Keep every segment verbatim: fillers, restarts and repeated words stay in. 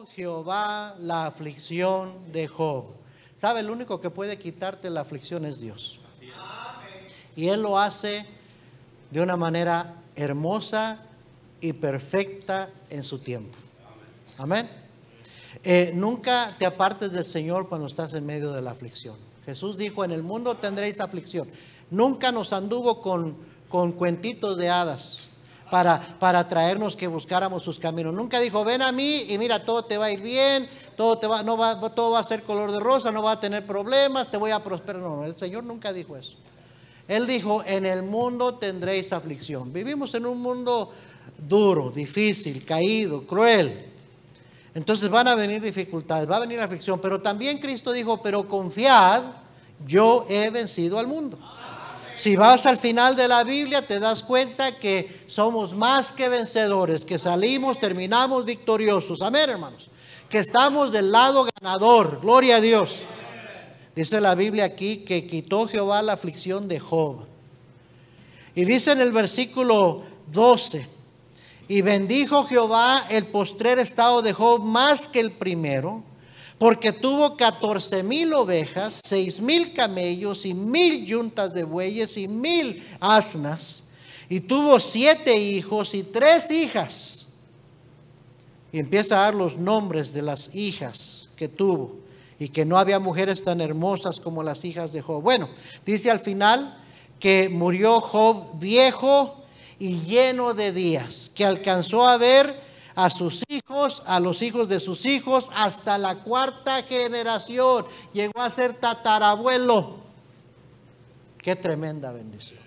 Jehová la aflicción de Job. ¿Sabe? El único que puede quitarte la aflicción es Dios. Y Él lo hace de una manera hermosa y perfecta en su tiempo. Amén. Eh, nunca te apartes del Señor cuando estás en medio de la aflicción. Jesús dijo: en el mundo tendréis aflicción. Nunca nos anduvo con, con cuentitos de hadas para, para traernos que buscáramos sus caminos. Nunca dijo: ven a mí y mira, todo te va a ir bien, todo, te va, no va, todo va a ser color de rosa, no va a tener problemas, te voy a prosperar. No, el Señor nunca dijo eso. Él dijo: en el mundo tendréis aflicción. Vivimos en un mundo duro, difícil, caído, cruel. Entonces van a venir dificultades, va a venir aflicción. Pero también Cristo dijo: pero confiad, yo he vencido al mundo. Si vas al final de la Biblia, te das cuenta que somos más que vencedores, que salimos, terminamos victoriosos. Amén, hermanos. Que estamos del lado ganador. Gloria a Dios. Dice la Biblia aquí que quitó Jehová la aflicción de Job. Y dice en el versículo doce: y bendijo Jehová el postrer estado de Job más que el primero, porque tuvo catorce mil ovejas, seis mil camellos y mil yuntas de bueyes y mil asnas, y tuvo siete hijos y tres hijas. Y empieza a dar los nombres de las hijas que tuvo, y que no había mujeres tan hermosas como las hijas de Job. Bueno, dice al final que murió Job viejo y lleno de días, que alcanzó a ver a sus hijos, a los hijos de sus hijos, hasta la cuarta generación. Llegó a ser tatarabuelo. Qué tremenda bendición.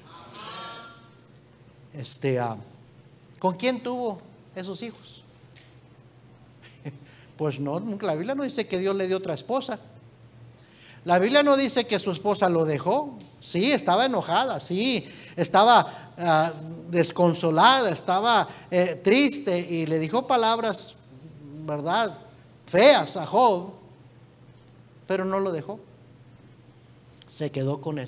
Este, uh, ¿con quién tuvo esos hijos? Pues no, la Biblia no dice que Dios le dio otra esposa. La Biblia no dice que su esposa lo dejó. Sí, estaba enojada, sí, estaba uh, desconsolada, estaba eh, triste, y le dijo palabras, verdad, feas a Job, pero no lo dejó. Se quedó con él.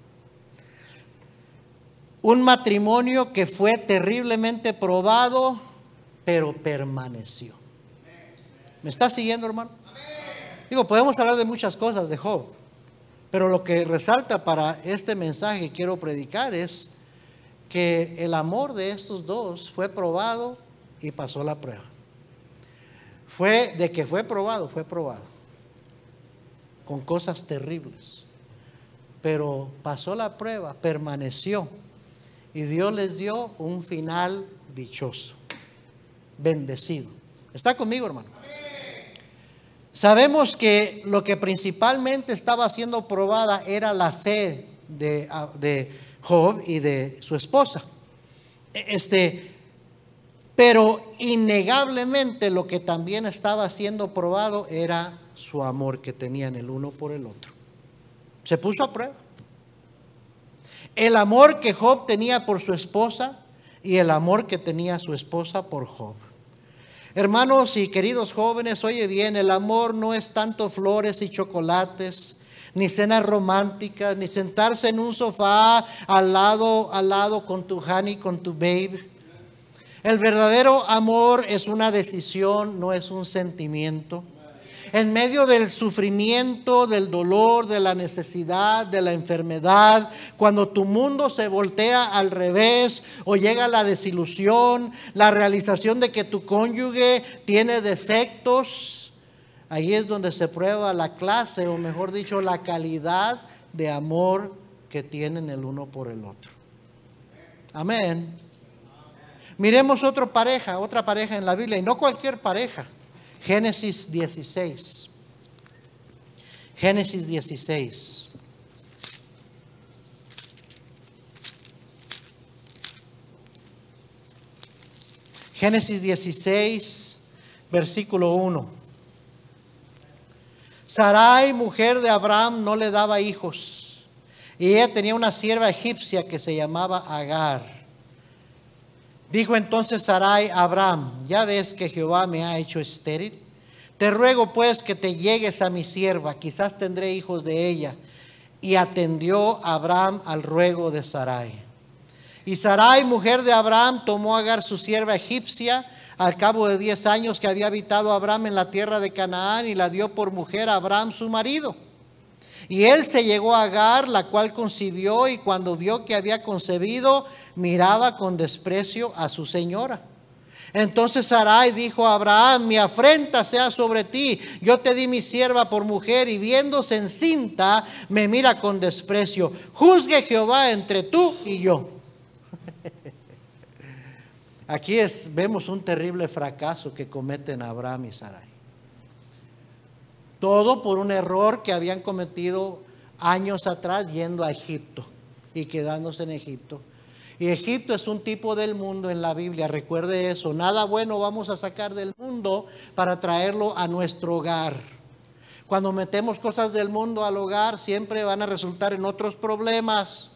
Un matrimonio que fue terriblemente probado, pero permaneció. ¿Me está siguiendo, hermano? Digo, podemos hablar de muchas cosas de Job, pero lo que resalta para este mensaje que quiero predicar es que el amor de estos dos fue probado y pasó la prueba. Fue de que fue probado, fue probado con cosas terribles, pero pasó la prueba, permaneció, y Dios les dio un final dichoso, bendecido. ¿Está conmigo, hermano? Sabemos que lo que principalmente estaba siendo probada era la fe de, de Job y de su esposa. Este, pero innegablemente lo que también estaba siendo probado era su amor que tenían el uno por el otro. Se puso a prueba. El amor que Job tenía por su esposa y el amor que tenía su esposa por Job. Hermanos y queridos jóvenes, oye bien, el amor no es tanto flores y chocolates, ni cenas románticas, ni sentarse en un sofá al lado, al lado con tu honey, con tu babe. El verdadero amor es una decisión, no es un sentimiento. En medio del sufrimiento, del dolor, de la necesidad, de la enfermedad, cuando tu mundo se voltea al revés o llega la desilusión, la realización de que tu cónyuge tiene defectos, ahí es donde se prueba la clase, o mejor dicho, la calidad de amor que tienen el uno por el otro. Amén. Miremos otra pareja, otra pareja en la Biblia, y no cualquier pareja. Génesis dieciséis. Génesis dieciséis. Génesis dieciséis, versículo uno. Sarai, mujer de Abraham, no le daba hijos, y ella tenía una sierva egipcia que se llamaba Agar. Dijo entonces Sarai a Abraham: ya ves que Jehová me ha hecho estéril. Te ruego pues que te llegues a mi sierva, quizás tendré hijos de ella. Y atendió Abraham al ruego de Sarai. Y Sarai, mujer de Abraham, tomó a Agar su sierva egipcia, al cabo de diez años que había habitado Abraham en la tierra de Canaán, y la dio por mujer a Abraham su marido. Y él se llegó a Agar, la cual concibió, y cuando vio que había concebido, miraba con desprecio a su señora. Entonces Sarai dijo a Abraham: mi afrenta sea sobre ti, yo te di mi sierva por mujer, y viéndose encinta me mira con desprecio. Juzgue Jehová entre tú y yo. Aquí es, vemos un terrible fracaso que cometen Abraham y Sarai. Todo por un error que habían cometido años atrás yendo a Egipto y quedándose en Egipto. Y Egipto es un tipo del mundo en la Biblia, recuerde eso. Nada bueno vamos a sacar del mundo para traerlo a nuestro hogar. Cuando metemos cosas del mundo al hogar, siempre van a resultar en otros problemas.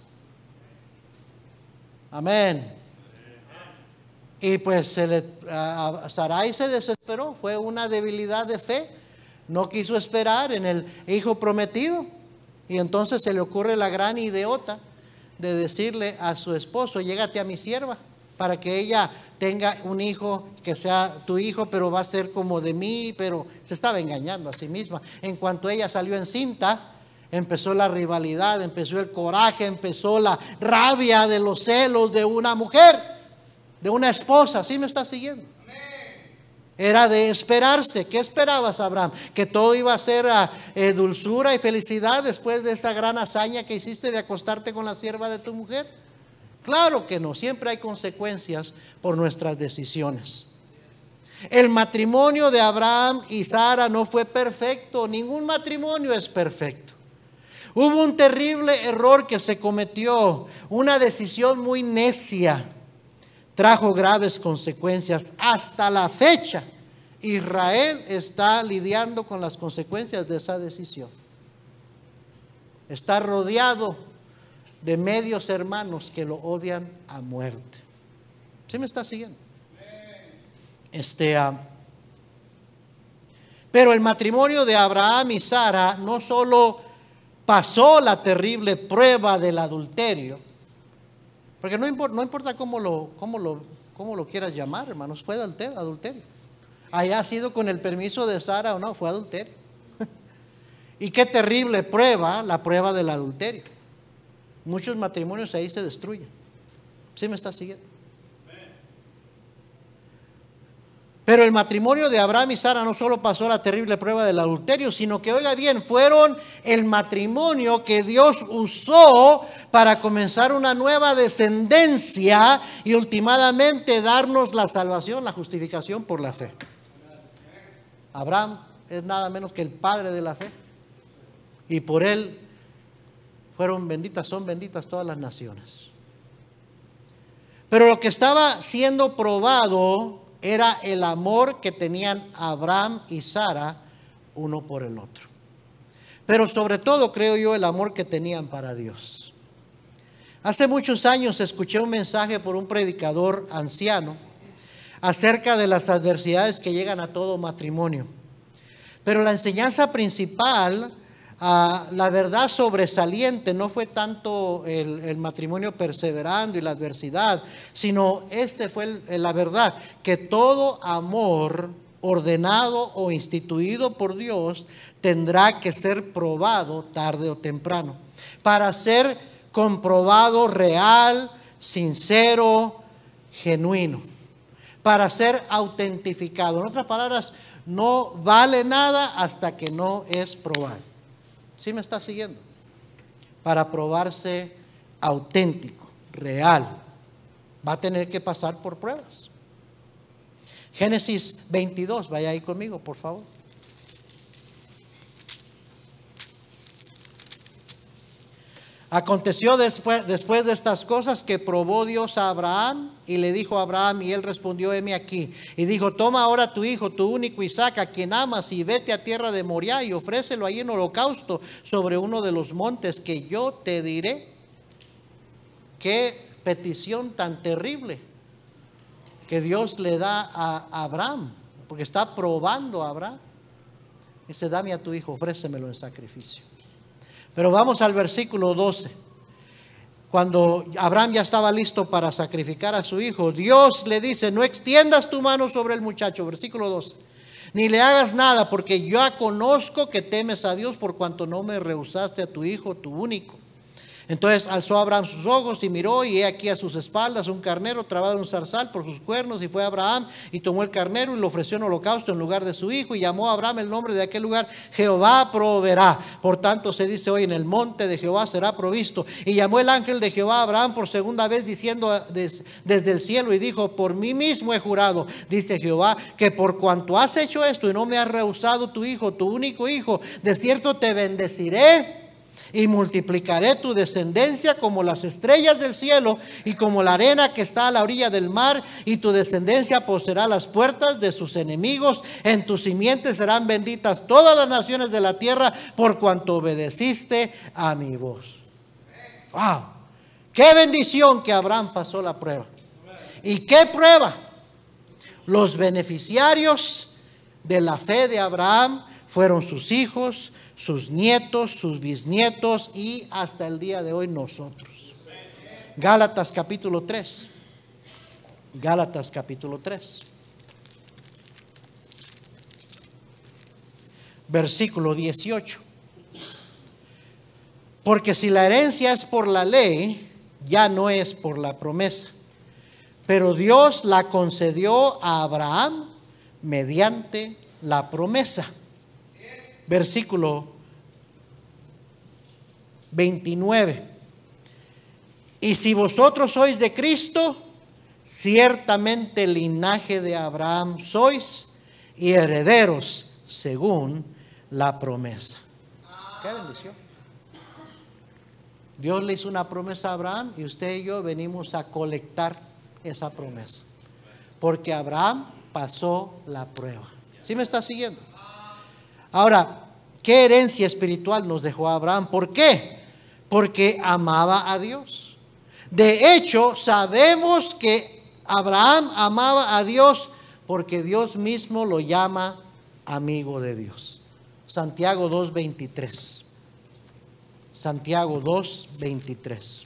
Amén. Y pues se le, a Sarai se desesperó, fue una debilidad de fe. No quiso esperar en el hijo prometido. Y entonces se le ocurre la gran ideota de decirle a su esposo: llégate a mi sierva para que ella tenga un hijo que sea tu hijo, pero va a ser como de mí. Pero se estaba engañando a sí misma. En cuanto ella salió encinta, empezó la rivalidad, empezó el coraje, empezó la rabia de los celos de una mujer, de una esposa. ¿Sí me está siguiendo? Era de esperarse. ¿Qué esperabas, Abraham? ¿Que todo iba a ser eh, dulzura y felicidad después de esa gran hazaña que hiciste de acostarte con la sierva de tu mujer? Claro que no. Siempre hay consecuencias por nuestras decisiones. El matrimonio de Abraham y Sara no fue perfecto. Ningún matrimonio es perfecto. Hubo un terrible error que se cometió. Una decisión muy necia trajo graves consecuencias. Hasta la fecha, Israel está lidiando con las consecuencias de esa decisión. Está rodeado de medios hermanos que lo odian a muerte. ¿Sí me está siguiendo? Este, uh, pero el matrimonio de Abraham y Sara no solo pasó la terrible prueba del adulterio, porque no importa, no importa cómo lo, cómo lo, cómo lo quieras llamar, hermanos, fue adulterio, adulterio. Haya sido con el permiso de Sara o no, fue adulterio. Y qué terrible prueba, la prueba del adulterio. Muchos matrimonios ahí se destruyen. ¿Sí me está siguiendo? Pero el matrimonio de Abraham y Sara no solo pasó la terrible prueba del adulterio, sino que, oiga bien, fueron el matrimonio que Dios usó para comenzar una nueva descendencia y ultimadamente darnos la salvación, la justificación por la fe. Abraham es nada menos que el padre de la fe, y por él fueron benditas, son benditas todas las naciones. Pero lo que estaba siendo probado era el amor que tenían Abraham y Sara uno por el otro. Pero sobre todo, creo yo, el amor que tenían para Dios. Hace muchos años escuché un mensaje por un predicador anciano acerca de las adversidades que llegan a todo matrimonio. Pero la enseñanza principal, Uh, la verdad sobresaliente, no fue tanto el, el matrimonio perseverando y la adversidad, sino este fue el, la verdad, que todo amor ordenado o instituido por Dios tendrá que ser probado tarde o temprano, para ser comprobado real, sincero, genuino, para ser autentificado. En otras palabras, no vale nada hasta que no es probado. ¿Sí me está siguiendo? Para probarse auténtico, real, va a tener que pasar por pruebas. Génesis veintidós, vaya ahí conmigo, por favor. Aconteció después, después de estas cosas que probó Dios a Abraham y le dijo a Abraham, y él respondió: heme aquí. Y dijo: toma ahora tu hijo, tu único Isaac, a quien amas, y vete a tierra de Moriah y ofrécelo ahí en holocausto sobre uno de los montes que yo te diré. Qué petición tan terrible que Dios le da a Abraham, porque está probando a Abraham. Dice: dame a tu hijo, ofrécemelo en sacrificio. Pero vamos al versículo doce. cuando Abraham ya estaba listo para sacrificar a su hijo, Dios le dice: no extiendas tu mano sobre el muchacho, versículo doce, ni le hagas nada, porque yo conozco que temes a Dios, por cuanto no me rehusaste a tu hijo, tu único. Entonces alzó Abraham sus ojos y miró, y he aquí a sus espaldas un carnero trabado en un zarzal por sus cuernos. Y fue Abraham y tomó el carnero y lo ofreció en holocausto en lugar de su hijo. Y llamó a Abraham el nombre de aquel lugar: Jehová proveerá. Por tanto se dice hoy: en el monte de Jehová será provisto. Y llamó el ángel de Jehová a Abraham por segunda vez, diciendo des, desde el cielo, y dijo: por mí mismo he jurado, dice Jehová, que por cuanto has hecho esto y no me has rehusado tu hijo, tu único hijo, de cierto te bendeciré y multiplicaré tu descendencia como las estrellas del cielo y como la arena que está a la orilla del mar, y tu descendencia poseerá las puertas de sus enemigos. En tus simientes serán benditas todas las naciones de la tierra, por cuanto obedeciste a mi voz. ¡Wow! ¡Qué bendición que Abraham pasó la prueba! ¿Y qué prueba? Los beneficiarios de la fe de Abraham fueron sus hijos, sus nietos, sus bisnietos y hasta el día de hoy nosotros. Gálatas capítulo tres. Gálatas capítulo tres. Versículo dieciocho. Porque si la herencia es por la ley, ya no es por la promesa, pero Dios la concedió a Abraham mediante la promesa. Versículo veintinueve. Y si vosotros sois de Cristo, ciertamente linaje de Abraham sois, y herederos según la promesa. Qué bendición. Dios le hizo una promesa a Abraham, y usted y yo venimos a colectar esa promesa, porque Abraham pasó la prueba. ¿Sí me está siguiendo? Ahora, ¿qué herencia espiritual nos dejó Abraham? ¿Por qué? Porque amaba a Dios. De hecho, sabemos que Abraham amaba a Dios porque Dios mismo lo llama amigo de Dios. Santiago dos veintitrés. Santiago dos veintitrés.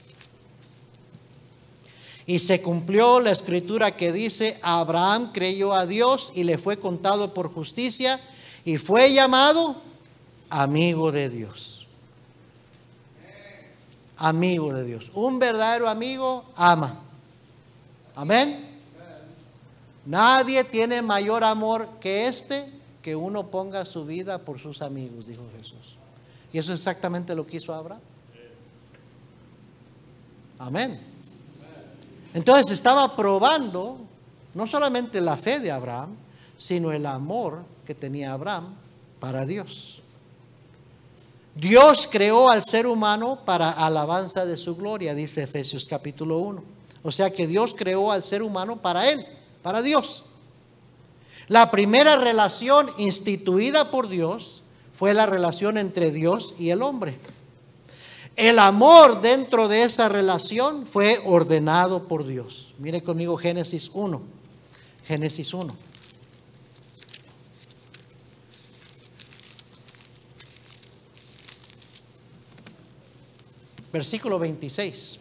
Y se cumplió la escritura que dice: Abraham creyó a Dios y le fue contado por justicia, y fue llamado amigo de Dios. Amigo de Dios. Un verdadero amigo ama. Amén. Nadie tiene mayor amor que este, que uno ponga su vida por sus amigos, dijo Jesús. Y eso es exactamente lo que hizo Abraham. Amén. Entonces estaba probando no solamente la fe de Abraham, sino el amor que tenía Abraham para Dios. Dios creó al ser humano para alabanza de su gloria, dice Efesios capítulo uno. O sea que Dios creó al ser humano para Él, para Dios. La primera relación instituida por Dios fue la relación entre Dios y el hombre. El amor dentro de esa relación fue ordenado por Dios. Mire conmigo Génesis uno. Génesis uno. Versículo veintiséis.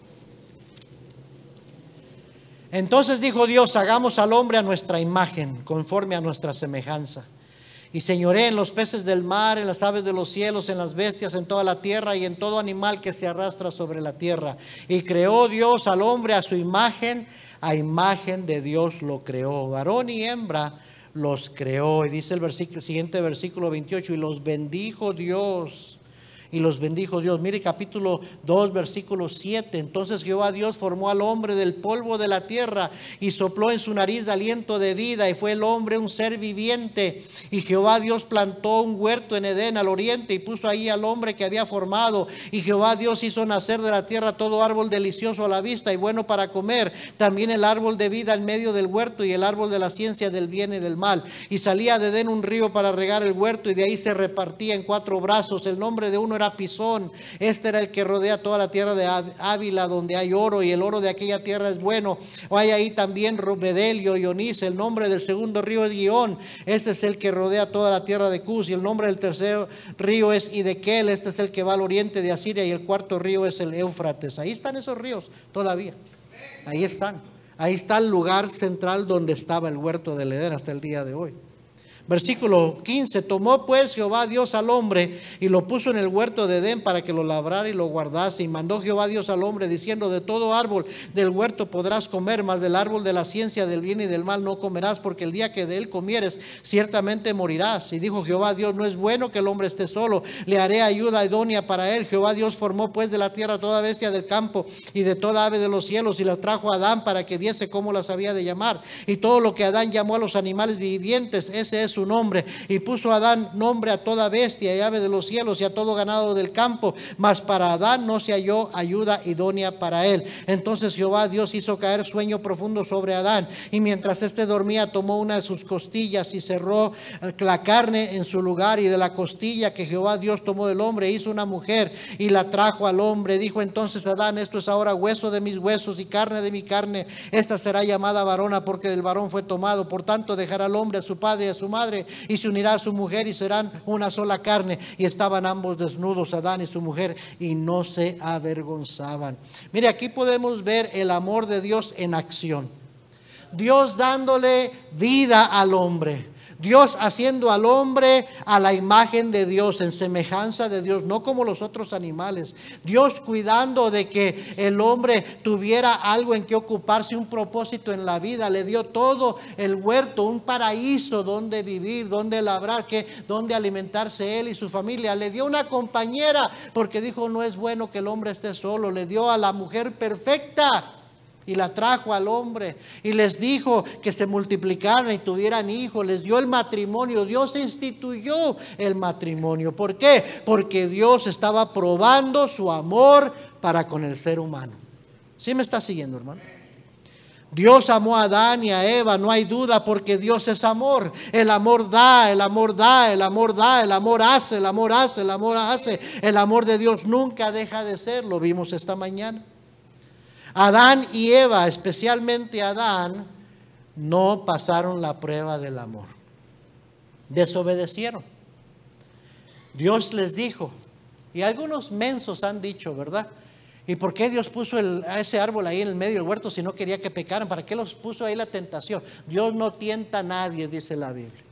Entonces dijo Dios: hagamos al hombre a nuestra imagen, conforme a nuestra semejanza, y señoree en los peces del mar, en las aves de los cielos, en las bestias, en toda la tierra y en todo animal que se arrastra sobre la tierra. Y creó Dios al hombre a su imagen, a imagen de Dios lo creó, varón y hembra los creó. Y dice el versículo, el siguiente versículo veintiocho: y los bendijo Dios. Y los bendijo Dios. Mire capítulo dos, versículo siete. Entonces Jehová Dios formó al hombre del polvo de la tierra y sopló en su nariz aliento de vida, y fue el hombre un ser viviente. Y Jehová Dios plantó un huerto en Edén al oriente y puso ahí al hombre que había formado. Y Jehová Dios hizo nacer de la tierra todo árbol delicioso a la vista y bueno para comer, también el árbol de vida en medio del huerto y el árbol de la ciencia del bien y del mal. Y salía de Edén un río para regar el huerto, y de ahí se repartía en cuatro brazos. El nombre de uno era Pisón. Este era el que rodea toda la tierra de Ávila, donde hay oro, y el oro de aquella tierra es bueno. O hay ahí también Bedelio y Onís. El nombre del segundo río es Gihón. Este es el que rodea toda la tierra de Cus. Y el nombre del tercer río es Hidekel. Este es el que va al oriente de Asiria. Y el cuarto río es el Éufrates. Ahí están esos ríos todavía. Ahí están. Ahí está el lugar central donde estaba el huerto del Edén hasta el día de hoy. Versículo quince, tomó pues Jehová Dios al hombre y lo puso en el huerto de Edén para que lo labrara y lo guardase. Y mandó Jehová Dios al hombre diciendo, de todo árbol del huerto podrás comer, mas del árbol de la ciencia del bien y del mal no comerás, porque el día que de él comieres ciertamente morirás. Y dijo Jehová Dios, no es bueno que el hombre esté solo, le haré ayuda idónea para él. Jehová Dios formó pues de la tierra toda bestia del campo y de toda ave de los cielos, y las trajo a Adán para que viese cómo las había de llamar. Y todo lo que Adán llamó a los animales vivientes, ese es su nombre. Y puso Adán nombre a toda bestia y ave de los cielos y a todo ganado del campo, mas para Adán no se halló ayuda idónea para él. Entonces Jehová Dios hizo caer sueño profundo sobre Adán, y mientras éste dormía tomó una de sus costillas y cerró la carne en su lugar, y de la costilla que Jehová Dios tomó del hombre hizo una mujer y la trajo al hombre. Dijo entonces Adán, esto es ahora hueso de mis huesos y carne de mi carne, esta será llamada varona, porque del varón fue tomado. Por tanto dejará al hombre a su padre y a su madre y se unirá a su mujer y serán una sola carne. Y estaban ambos desnudos, Adán y su mujer, y no se avergonzaban. Mire, aquí podemos ver el amor de Dios en acción. Dios dándole vida al hombre. Dios haciendo al hombre a la imagen de Dios, en semejanza de Dios, no como los otros animales. Dios cuidando de que el hombre tuviera algo en que ocuparse, un propósito en la vida. Le dio todo el huerto, un paraíso donde vivir, donde labrar, que, donde alimentarse él y su familia. Le dio una compañera, porque dijo, no es bueno que el hombre esté solo. Le dio a la mujer perfecta y la trajo al hombre, y les dijo que se multiplicaran y tuvieran hijos. Les dio el matrimonio. Dios instituyó el matrimonio. ¿Por qué? Porque Dios estaba probando su amor para con el ser humano. ¿Sí me está siguiendo, hermano? Dios amó a Adán y a Eva, no hay duda, porque Dios es amor. El amor da, el amor da, el amor da, el amor hace, el amor hace, el amor hace. El amor de Dios nunca deja de ser. Lo vimos esta mañana. Adán y Eva, especialmente Adán, no pasaron la prueba del amor. Desobedecieron. Dios les dijo, y algunos mensos han dicho, ¿verdad? ¿Y por qué Dios puso el, a ese árbol ahí en el medio del huerto si no quería que pecaran? ¿Para qué los puso ahí la tentación? Dios no tienta a nadie, dice la Biblia.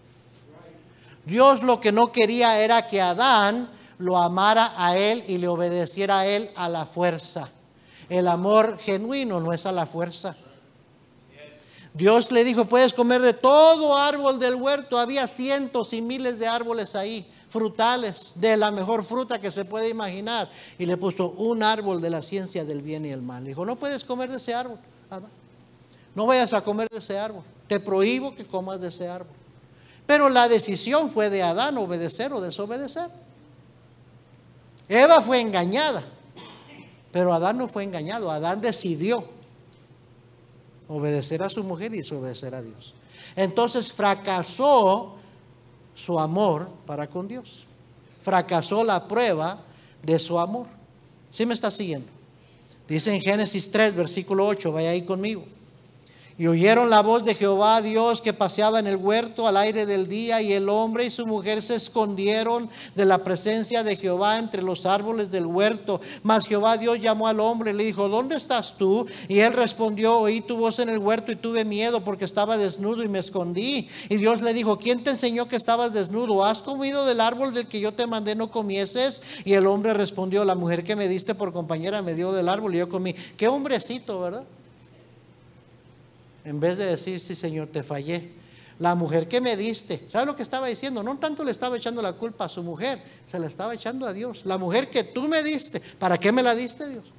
Dios lo que no quería era que Adán lo amara a él y le obedeciera a él a la fuerza. El amor genuino no es a la fuerza. Dios le dijo, puedes comer de todo árbol del huerto. Había cientos y miles de árboles ahí, frutales, de la mejor fruta que se puede imaginar. Y le puso un árbol de la ciencia del bien y el mal. Le dijo, no puedes comer de ese árbol, Adán. No vayas a comer de ese árbol. Te prohíbo que comas de ese árbol. Pero la decisión fue de Adán, obedecer o desobedecer. Eva fue engañada. Pero Adán no fue engañado. Adán decidió obedecer a su mujer y desobedecer a Dios. Entonces fracasó su amor para con Dios. Fracasó la prueba de su amor. ¿Sí me está siguiendo? Dice en Génesis tres, versículo ocho, vaya ahí conmigo. Y oyeron la voz de Jehová Dios que paseaba en el huerto al aire del día, y el hombre y su mujer se escondieron de la presencia de Jehová entre los árboles del huerto. Mas Jehová Dios llamó al hombre y le dijo, ¿dónde estás tú? Y él respondió, oí tu voz en el huerto y tuve miedo porque estaba desnudo y me escondí. Y Dios le dijo, ¿quién te enseñó que estabas desnudo? ¿Has comido del árbol del que yo te mandé no comieses? Y el hombre respondió, la mujer que me diste por compañera me dio del árbol y yo comí. Qué hombrecito, ¿verdad? En vez de decir, sí Señor, te fallé. La mujer que me diste, ¿sabe lo que estaba diciendo? No tanto le estaba echando la culpa a su mujer, se la estaba echando a Dios. La mujer que tú me diste, ¿para qué me la diste, Dios?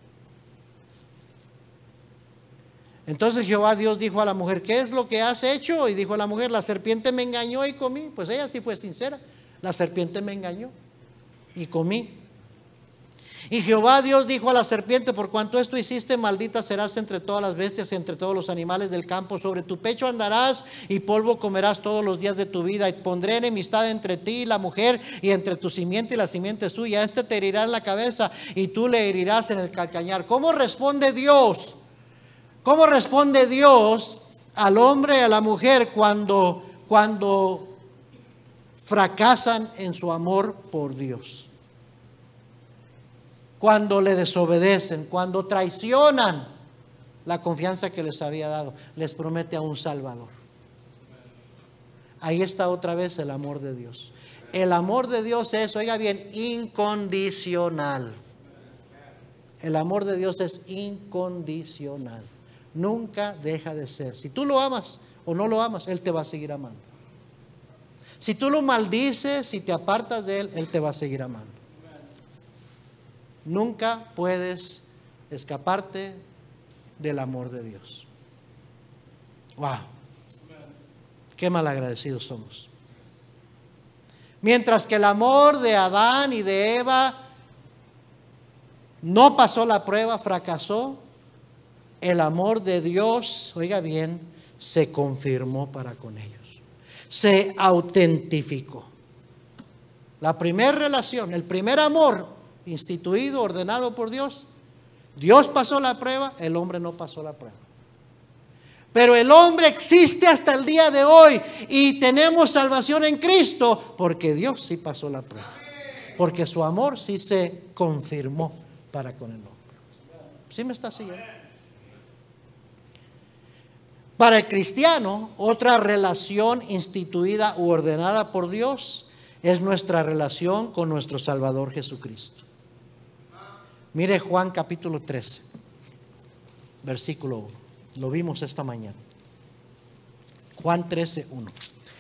Entonces Jehová Dios dijo a la mujer, ¿qué es lo que has hecho? Y dijo a la mujer, la serpiente me engañó y comí. Pues ella sí fue sincera, la serpiente me engañó y comí. Y Jehová Dios dijo a la serpiente: por cuanto esto hiciste, maldita serás entre todas las bestias y entre todos los animales del campo. Sobre tu pecho andarás y polvo comerás todos los días de tu vida. Y pondré enemistad entre ti y la mujer, y entre tu simiente y la simiente suya. Este te herirá en la cabeza y tú le herirás en el calcañar. ¿Cómo responde Dios? ¿Cómo responde Dios al hombre y a la mujer cuando, cuando fracasan en su amor por Dios? Cuando le desobedecen, cuando traicionan la confianza que les había dado. Les promete a un Salvador. Ahí está otra vez el amor de Dios. El amor de Dios es, oiga bien, incondicional. El amor de Dios es incondicional. Nunca deja de ser. Si tú lo amas o no lo amas, Él te va a seguir amando. Si tú lo maldices, si te apartas de Él, Él te va a seguir amando. Nunca puedes escaparte del amor de Dios. Wow. Qué malagradecidos somos. Mientras que el amor de Adán y de Eva no pasó la prueba, fracasó, el amor de Dios, oiga bien, se confirmó para con ellos. Se autentificó. La primera relación, el primer amor instituido, ordenado por Dios, Dios pasó la prueba, el hombre no pasó la prueba. Pero el hombre existe hasta el día de hoy y tenemos salvación en Cristo porque Dios sí pasó la prueba. Porque su amor sí se confirmó para con el hombre. ¿Sí me está siguiendo? Para el cristiano, otra relación instituida u ordenada por Dios es nuestra relación con nuestro Salvador Jesucristo. Mire Juan capítulo trece, versículo uno. Lo vimos esta mañana. Juan trece, uno.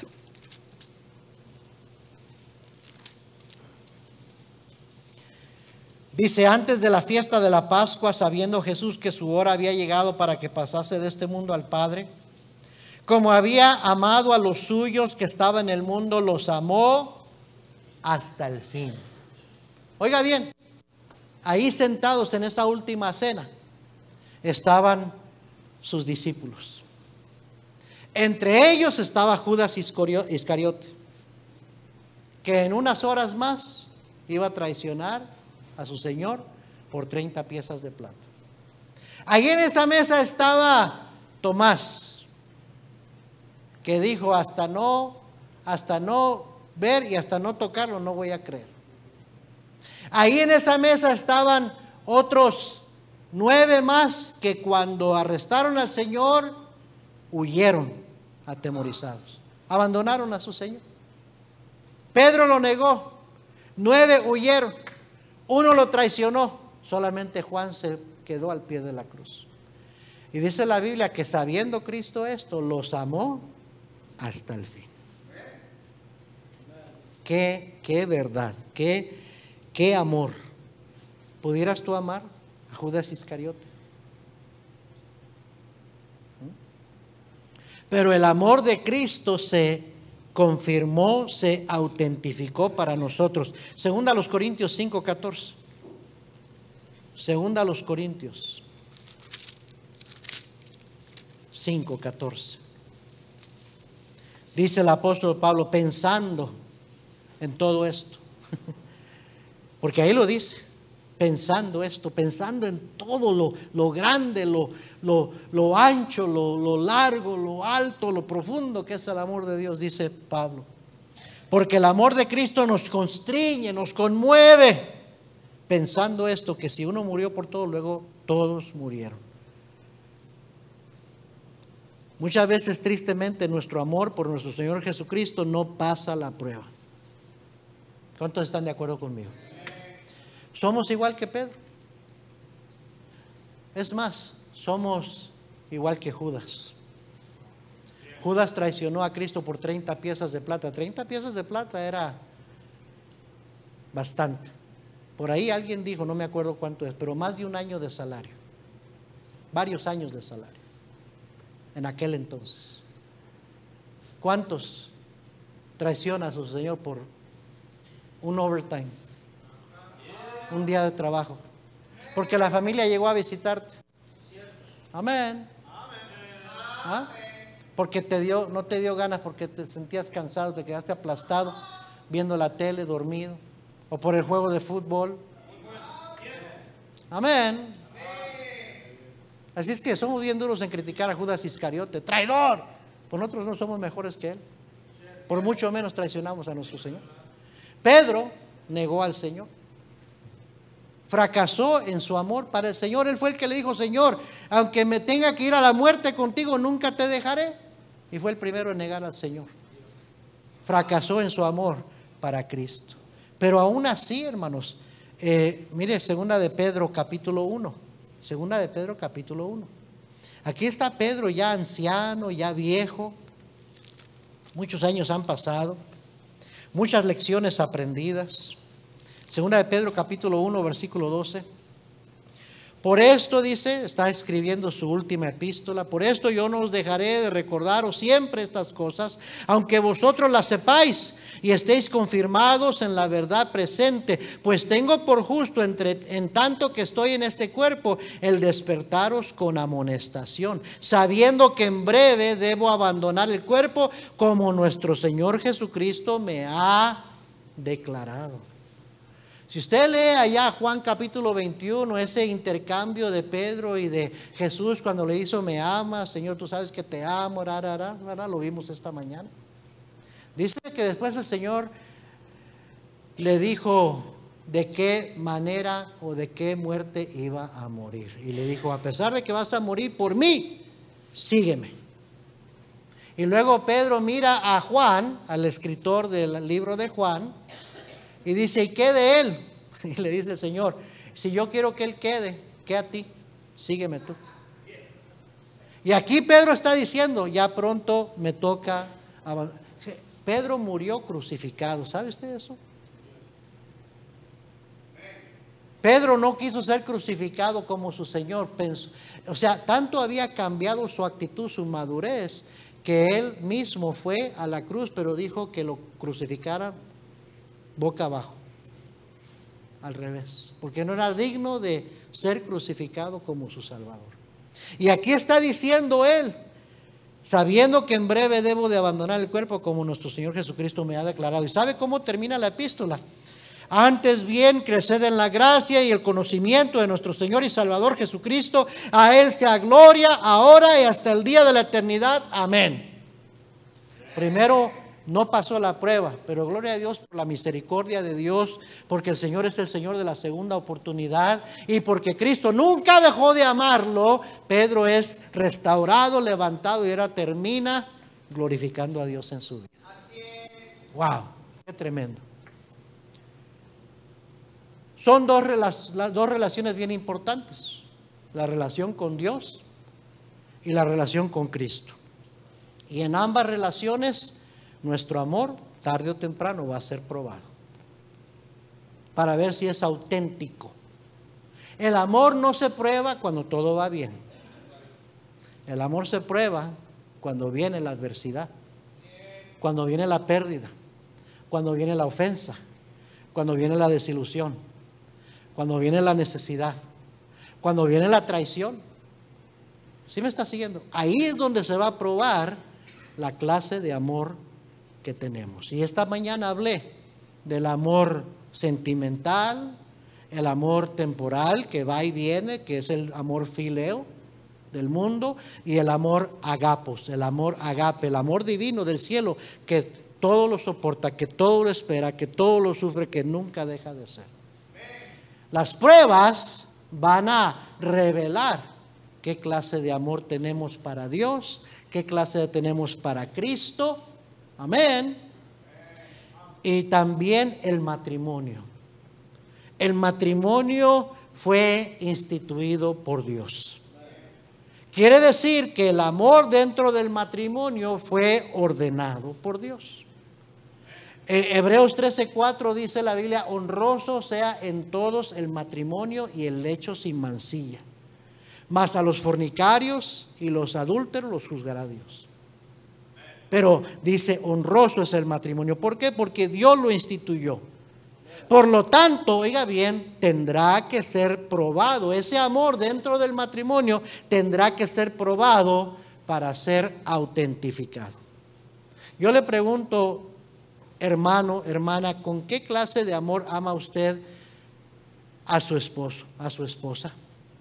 Dice: antes de la fiesta de la Pascua, sabiendo Jesús que su hora había llegado para que pasase de este mundo al Padre, como había amado a los suyos que estaban en el mundo, los amó hasta el fin. Oiga bien, ahí sentados en esa última cena estaban sus discípulos. Entre ellos estaba Judas Iscariote, que en unas horas más iba a traicionar a su Señor por treinta piezas de plata. Ahí en esa mesa estaba Tomás, que dijo: hasta no, hasta no ver y hasta no tocarlo, no voy a creer. Ahí en esa mesa estaban otros nueve más que cuando arrestaron al Señor huyeron atemorizados, abandonaron a su Señor. Pedro lo negó, nueve huyeron, uno lo traicionó, solamente Juan se quedó al pie de la cruz. Y dice la Biblia que sabiendo Cristo esto, los amó hasta el fin. Qué, qué verdad, qué, qué amor. ¿Pudieras tú amar a Judas Iscariote? Pero el amor de Cristo se confirmó, se autentificó para nosotros. Segunda a los Corintios cinco catorce. Segunda a los Corintios cinco catorce. Dice el apóstol Pablo, pensando en todo esto, porque ahí lo dice, pensando esto, pensando en todo lo, lo grande, lo, lo, lo ancho, lo, lo largo, lo alto, lo profundo que es el amor de Dios, dice Pablo. Porque el amor de Cristo nos constriñe, nos conmueve, pensando esto, que si uno murió por todo, luego todos murieron. Muchas veces, tristemente, nuestro amor por nuestro Señor Jesucristo no pasa la prueba. ¿Cuántos están de acuerdo conmigo? Somos igual que Pedro. Es más, somos igual que Judas. Judas traicionó a Cristo por treinta piezas de plata. treinta piezas de plata era bastante. Por ahí alguien dijo, no me acuerdo cuánto es, pero más de un año de salario. Varios años de salario. En aquel entonces. ¿Cuántos traicionan a su Señor por un overtime? un día de trabajo, porque la familia llegó a visitarte. Amén. ¿Ah? Porque te dio, no te dio ganas, porque te sentías cansado, te quedaste aplastado viendo la tele, dormido, o por el juego de fútbol. Amén. Así es que somos bien duros en criticar a Judas Iscariote, traidor. Pues nosotros no somos mejores que él, por mucho menos traicionamos a nuestro Señor. Pedro negó al Señor, fracasó en su amor para el Señor. Él fue el que le dijo: Señor, aunque me tenga que ir a la muerte contigo, nunca te dejaré. Y fue el primero en negar al Señor. Fracasó en su amor para Cristo. Pero aún así, hermanos, eh, mire, segunda de Pedro capítulo uno. Segunda de Pedro capítulo uno. Aquí está Pedro ya anciano, ya viejo. Muchos años han pasado. Muchas lecciones aprendidas. Segunda de Pedro capítulo uno versículo doce. Por esto, dice, está escribiendo su última epístola: por esto yo no os dejaré de recordaros siempre estas cosas, aunque vosotros las sepáis y estéis confirmados en la verdad presente, pues tengo por justo, entre, en tanto que estoy en este cuerpo, el despertaros con amonestación, sabiendo que en breve debo abandonar el cuerpo, como nuestro Señor Jesucristo me ha declarado. Si usted lee allá Juan capítulo veintiuno, ese intercambio de Pedro y de Jesús cuando le hizo: me amas, Señor, tú sabes que te amo, rarara, rarara, lo vimos esta mañana. Dice que después el Señor le dijo de qué manera o de qué muerte iba a morir. Y le dijo: a pesar de que vas a morir por mí, sígueme. Y luego Pedro mira a Juan, al escritor del libro de Juan, y dice: ¿y qué de él? Y le dice el Señor: si yo quiero que él quede, ¿qué a ti? Sígueme tú. Y aquí Pedro está diciendo: ya pronto me toca abandonar. Pedro murió crucificado. ¿Sabe usted eso? Pedro no quiso ser crucificado como su Señor. Pensó, o sea, tanto había cambiado su actitud, su madurez, que él mismo fue a la cruz, pero dijo que lo crucificara boca abajo, al revés, porque no era digno de ser crucificado como su Salvador. Y aquí está diciendo él: sabiendo que en breve debo de abandonar el cuerpo, como nuestro Señor Jesucristo me ha declarado. ¿Y sabe cómo termina la epístola? Antes bien, creced en la gracia y el conocimiento de nuestro Señor y Salvador Jesucristo. A Él sea gloria, ahora y hasta el día de la eternidad. Amén. Primero, no pasó la prueba, pero gloria a Dios por la misericordia de Dios, porque el Señor es el Señor de la segunda oportunidad, y porque Cristo nunca dejó de amarlo. Pedro es restaurado, levantado, y ahora termina glorificando a Dios en su vida. Así es. Wow, qué tremendo. Son dos, las dos relaciones bien importantes: la relación con Dios y la relación con Cristo. Y en ambas relaciones, nuestro amor, tarde o temprano, va a ser probado para ver si es auténtico. El amor no se prueba cuando todo va bien. El amor se prueba cuando viene la adversidad, cuando viene la pérdida, cuando viene la ofensa, cuando viene la desilusión, cuando viene la necesidad, cuando viene la traición. ¿Sí me está siguiendo? Ahí es donde se va a probar la clase de amor que tenemos. Y esta mañana hablé del amor sentimental, el amor temporal que va y viene, que es el amor fileo del mundo, y el amor agapos, el amor agape, el amor divino del cielo, que todo lo soporta, que todo lo espera, que todo lo sufre, que nunca deja de ser. Las pruebas van a revelar qué clase de amor tenemos para Dios, qué clase de tenemos para Cristo. Amén. Y también el matrimonio. El matrimonio fue instituido por Dios. Quiere decir que el amor dentro del matrimonio fue ordenado por Dios. Eh, Hebreos trece cuatro dice la Biblia: honroso sea en todos el matrimonio y el lecho sin mancilla, mas a los fornicarios y los adúlteros los juzgará Dios. Pero dice: honroso es el matrimonio. ¿Por qué? Porque Dios lo instituyó. Por lo tanto, oiga bien, tendrá que ser probado. Ese amor dentro del matrimonio tendrá que ser probado para ser autentificado. Yo le pregunto, hermano, hermana, ¿con qué clase de amor ama usted a su esposo, a su esposa?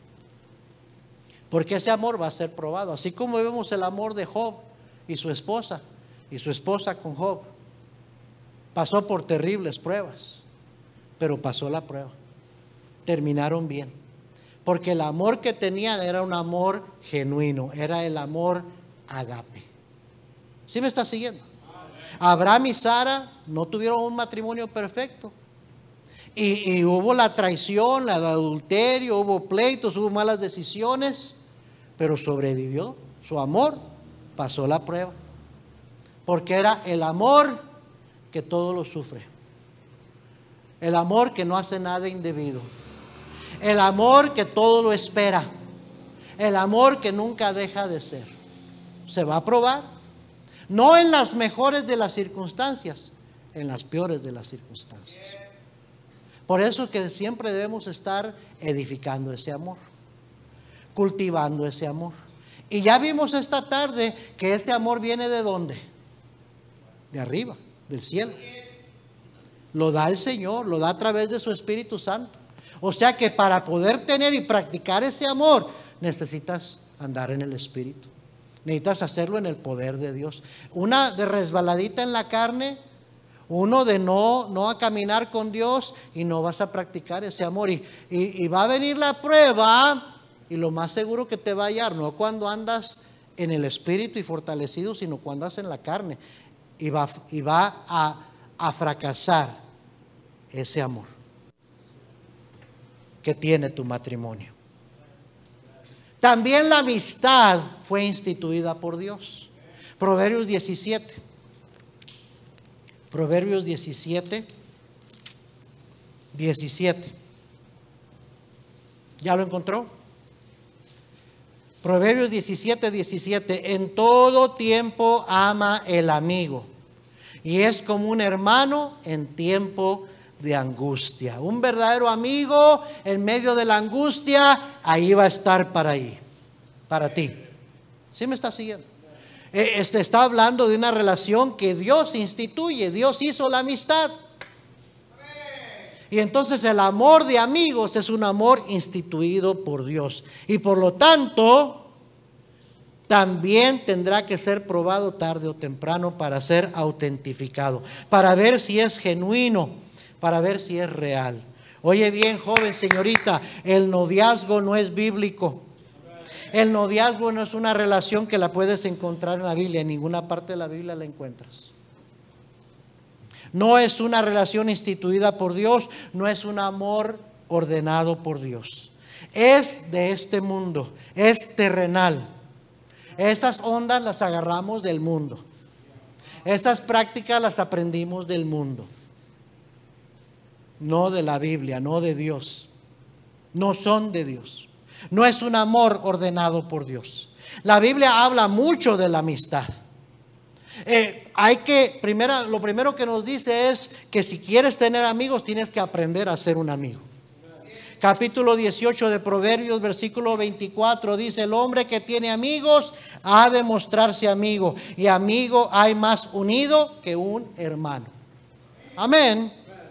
Porque ese amor va a ser probado. Así como vemos el amor de Job y su esposa, y su esposa con Job. Pasó por terribles pruebas, pero pasó la prueba. Terminaron bien. Porque el amor que tenían era un amor genuino, era el amor agape. ¿Sí me está siguiendo? Abraham y Sara no tuvieron un matrimonio perfecto. Y, y hubo la traición, el adulterio, hubo pleitos, hubo malas decisiones, pero sobrevivió. Su amor pasó la prueba. Porque era el amor que todo lo sufre. El amor que no hace nada indebido. El amor que todo lo espera. El amor que nunca deja de ser. Se va a probar. No en las mejores de las circunstancias, en las peores de las circunstancias. Por eso es que siempre debemos estar edificando ese amor, cultivando ese amor. Y ya vimos esta tarde que ese amor viene ¿de dónde? De arriba, del cielo. Lo da el Señor, lo da a través de su Espíritu Santo. O sea que para poder tener y practicar ese amor, necesitas andar en el Espíritu. Necesitas hacerlo en el poder de Dios. Una de resbaladita en la carne, uno de no, no a caminar con Dios, y no vas a practicar ese amor. Y, y, y va a venir la prueba, y lo más seguro que te va a hallar, no cuando andas en el Espíritu y fortalecido, sino cuando andas en la carne. Y va, y va a, a fracasar ese amor que tiene tu matrimonio. También la amistad fue instituida por Dios. Proverbios diecisiete. Proverbios diecisiete. diecisiete. ¿Ya lo encontró? Proverbios diecisiete, diecisiete. En todo tiempo ama el amigo, y es como un hermano en tiempo de angustia. Un verdadero amigo en medio de la angustia, ahí va a estar para ahí, para ti. ¿Sí me está siguiendo? Este está hablando de una relación que Dios instituye. Dios hizo la amistad. Y entonces el amor de amigos es un amor instituido por Dios. Y por lo tanto, también tendrá que ser probado tarde o temprano para ser autentificado, para ver si es genuino, para ver si es real. Oye bien, joven, señorita, el noviazgo no es bíblico. El noviazgo no es una relación que la puedes encontrar en la Biblia. En ninguna parte de la Biblia la encuentras. No es una relación instituida por Dios. No es un amor ordenado por Dios. Es de este mundo. Es terrenal. Esas ondas las agarramos del mundo. Esas prácticas las aprendimos del mundo. No de la Biblia, no de Dios. No son de Dios. No es un amor ordenado por Dios. La Biblia habla mucho de la amistad. Eh, hay que, primero, lo primero que nos dice es que si quieres tener amigos, tienes que aprender a ser un amigo. Capítulo dieciocho de Proverbios, versículo veinticuatro, dice: el hombre que tiene amigos ha de mostrarse amigo, y amigo hay más unido que un hermano. Amén.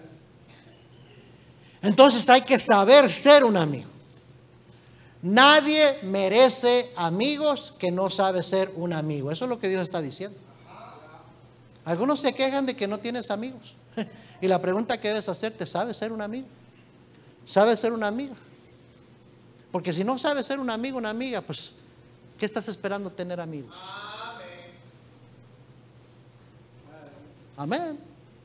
Entonces hay que saber ser un amigo. Nadie merece amigos que no sabe ser un amigo. Eso es lo que Dios está diciendo. Algunos se quejan de que no tienes amigos. Y la pregunta que debes hacerte: ¿sabes ser un amigo? ¿Sabes ser una amiga? Porque si no sabes ser un amigo, una amiga, pues ¿qué estás esperando tener amigos? Amén.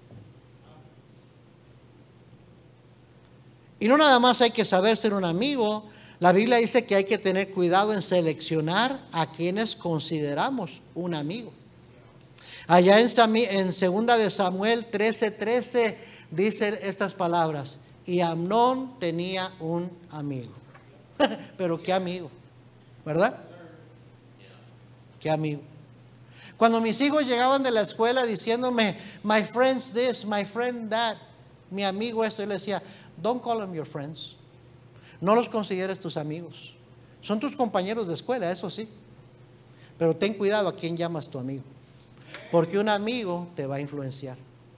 Y no nada más hay que saber ser un amigo. La Biblia dice que hay que tener cuidado en seleccionar a quienes consideramos un amigo. Allá en, en segunda de Samuel trece, trece dice estas palabras: y Amnón tenía un amigo. Pero qué amigo, ¿verdad? Qué amigo. Cuando mis hijos llegaban de la escuela diciéndome: my friend's this, my friend that, mi amigo esto. Yo le decía, don't call them your friends. No los consideres tus amigos. Son tus compañeros de escuela, eso sí. Pero ten cuidado a quién llamas tu amigo. Porque un amigo te va a influenciar.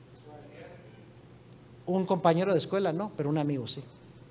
Un compañero de escuela no, pero un amigo sí.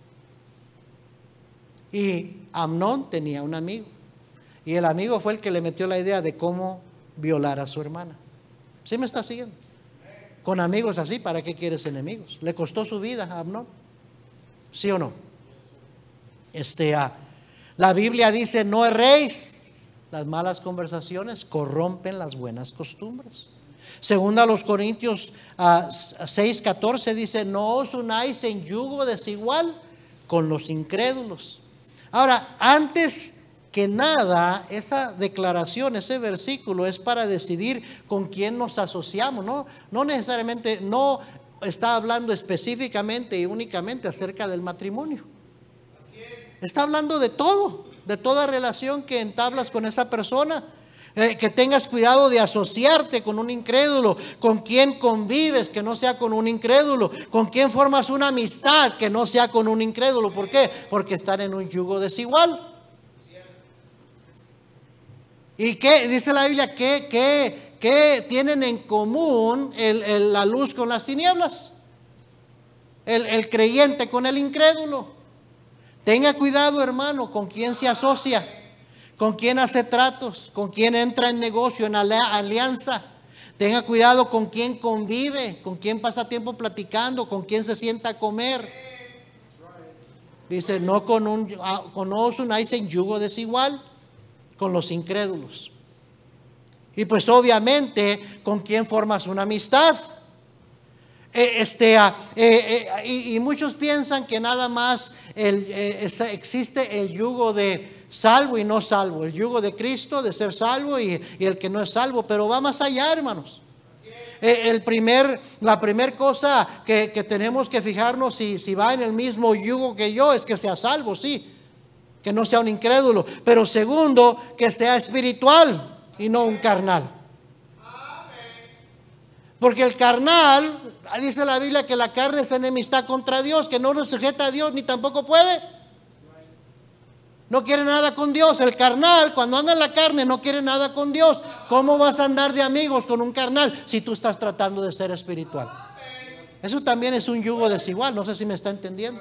Y Amnón tenía un amigo. Y el amigo fue el que le metió la idea de cómo violar a su hermana. ¿Sí me está siguiendo? Con amigos así, ¿para qué quieres enemigos? Le costó su vida a Amnón. ¿Sí o no? Este, ah, la Biblia dice, no erréis. Las malas conversaciones corrompen las buenas costumbres. Segunda a los Corintios ah, seis catorce dice, no os unáis en yugo desigual con los incrédulos. Ahora, antes que nada, esa declaración, ese versículo es para decidir con quién nos asociamos. No, no necesariamente, no está hablando específicamente y únicamente acerca del matrimonio. Está hablando de todo, de toda relación que entablas con esa persona. Eh, que tengas cuidado de asociarte con un incrédulo, con quien convives que no sea con un incrédulo, con quien formas una amistad que no sea con un incrédulo. ¿Por qué? Porque están en un yugo desigual. ¿Y qué dice la Biblia? ¿Qué, qué, qué tienen en común el, el, la luz con las tinieblas? El, el creyente con el incrédulo. Tenga cuidado, hermano, con quién se asocia, con quién hace tratos, con quién entra en negocio, en alianza. Tenga cuidado con quién convive, con quién pasa tiempo platicando, con quién se sienta a comer. Dice, no con un, con no os unáis en yugo desigual con los incrédulos. Y pues obviamente, ¿con quién formas una amistad? Eh, este, eh, eh, y, y muchos piensan que nada más el, eh, existe el yugo de salvo y no salvo, el yugo de Cristo de ser salvo y, y el que no es salvo, pero va más allá, hermanos. Eh, el primer, la primera cosa que, que tenemos que fijarnos si, si va en el mismo yugo que yo es que sea salvo, sí, que no sea un incrédulo, pero segundo, que sea espiritual y no un carnal. Porque el carnal, dice la Biblia que la carne es enemistad contra Dios, que no nos sujeta a Dios ni tampoco puede. No quiere nada con Dios. El carnal, cuando anda en la carne, no quiere nada con Dios. ¿Cómo vas a andar de amigos con un carnal si tú estás tratando de ser espiritual? Eso también es un yugo desigual. No sé si me está entendiendo.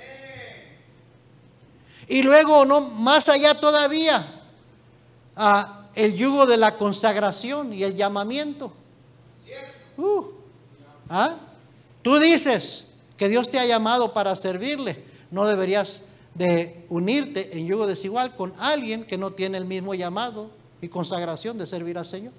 Y luego, no, más allá todavía, ah, el yugo de la consagración y el llamamiento. Uh, ¿ah? Tú dices que Dios te ha llamado para servirle. No deberías de unirte en yugo desigual con alguien que no tiene el mismo llamado y consagración de servir al Señor.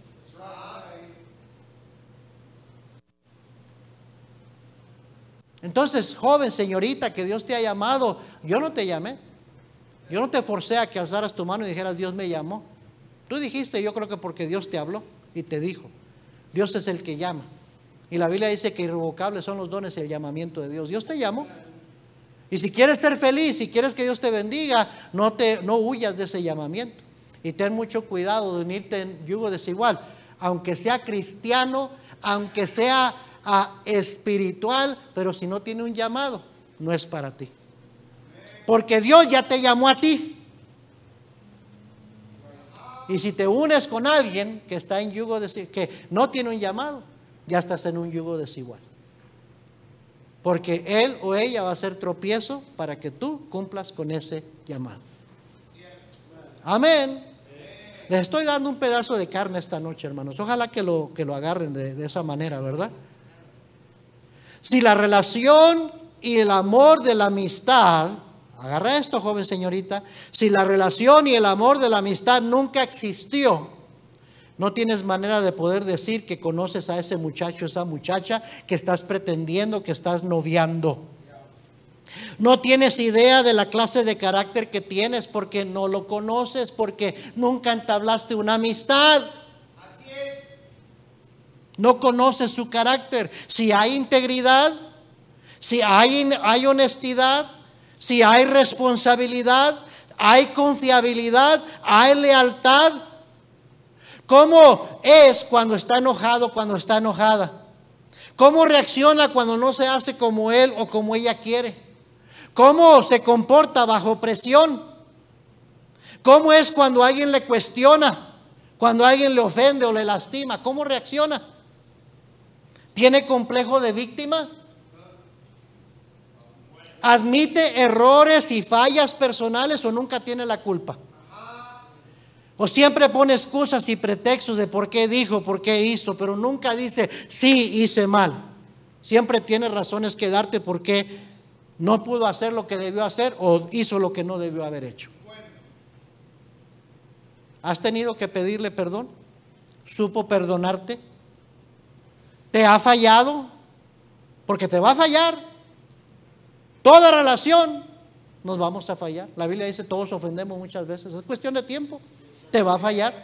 Entonces, joven, señorita, que Dios te ha llamado, yo no te llamé. Yo no te forcé a que alzaras tu mano y dijeras, Dios me llamó. Tú dijiste, yo creo que porque Dios te habló y te dijo. Dios es el que llama. Y la Biblia dice que irrevocables son los dones y el llamamiento de Dios. Dios te llamó. Y si quieres ser feliz, si quieres que Dios te bendiga, no, te, no huyas de ese llamamiento. Y ten mucho cuidado de unirte en yugo desigual. Aunque sea cristiano, aunque sea uh, espiritual, pero si no tiene un llamado, no es para ti. Porque Dios ya te llamó a ti. Y si te unes con alguien que está en yugo desigual, que no tiene un llamado, ya estás en un yugo desigual. Porque él o ella va a ser tropiezo para que tú cumplas con ese llamado. Amén. Les estoy dando un pedazo de carne esta noche, hermanos. Ojalá que lo, que lo agarren de, de esa manera, ¿verdad? Si la relación y el amor de la amistad, agarra esto, joven señorita, si la relación y el amor de la amistad nunca existió, no tienes manera de poder decir que conoces a ese muchacho, esa muchacha que estás pretendiendo, que estás noviando. No tienes idea de la clase de carácter que tienes porque no lo conoces, porque nunca entablaste una amistad. Así es. No conoces su carácter. Si hay integridad, si hay, hay honestidad, si hay responsabilidad, hay confiabilidad, hay lealtad. ¿Cómo es cuando está enojado, cuando está enojada? ¿Cómo reacciona cuando no se hace como él o como ella quiere? ¿Cómo se comporta bajo presión? ¿Cómo es cuando alguien le cuestiona? Cuando alguien le ofende o le lastima, ¿cómo reacciona? ¿Tiene complejo de víctima? ¿Admite errores y fallas personales o nunca tiene la culpa? ¿O siempre pone excusas y pretextos de por qué dijo, por qué hizo, pero nunca dice, sí, hice mal? Siempre tiene razones que darte por qué no pudo hacer lo que debió hacer o hizo lo que no debió haber hecho. ¿Has tenido que pedirle perdón? ¿Supo perdonarte? ¿Te ha fallado? Porque te va a fallar. Toda relación nos vamos a fallar. La Biblia dice todos ofendemos muchas veces. Es cuestión de tiempo. Te va a fallar.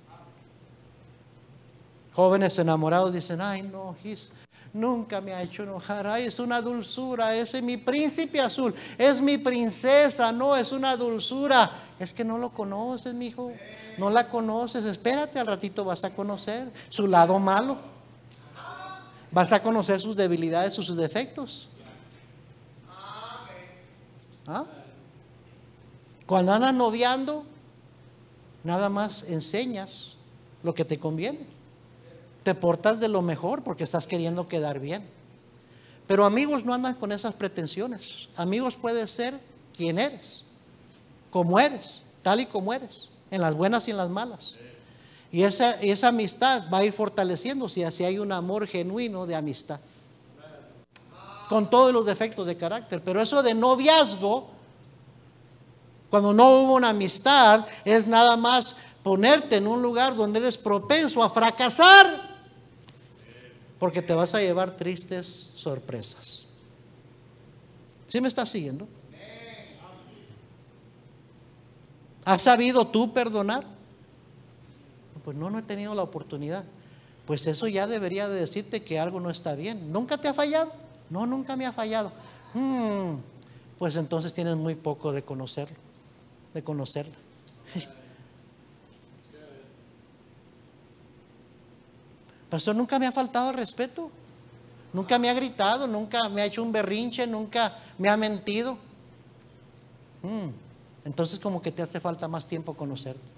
Jóvenes enamorados dicen, ay no, he's, nunca me ha hecho enojar. Ay, es una dulzura. Ese es mi príncipe azul. Es mi princesa. No, es una dulzura. Es que no lo conoces, mi hijo. No la conoces. Espérate, al ratito vas a conocer su lado malo. Vas a conocer sus debilidades, sus defectos. ¿Ah? Cuando andas noviando, nada más enseñas lo que te conviene. Te portas de lo mejor porque estás queriendo quedar bien. Pero amigos no andan con esas pretensiones. Amigos puedes ser quien eres, como eres, tal y como eres, en las buenas y en las malas. Y esa, esa amistad va a ir fortaleciéndose, así hay un amor genuino de amistad, con todos los defectos de carácter. Pero eso de noviazgo, cuando no hubo una amistad, es nada más ponerte en un lugar donde eres propenso a fracasar, porque te vas a llevar tristes sorpresas. ¿Sí me estás siguiendo? ¿Has sabido tú perdonar? Pues no, no he tenido la oportunidad. Pues eso ya debería de decirte que algo no está bien. ¿Nunca te ha fallado? No, nunca me ha fallado. Hmm, pues entonces tienes muy poco de conocerlo, de conocerla. Pastor, nunca me ha faltado el respeto. Nunca me ha gritado, nunca me ha hecho un berrinche, nunca me ha mentido. Hmm, entonces como que te hace falta más tiempo conocerte.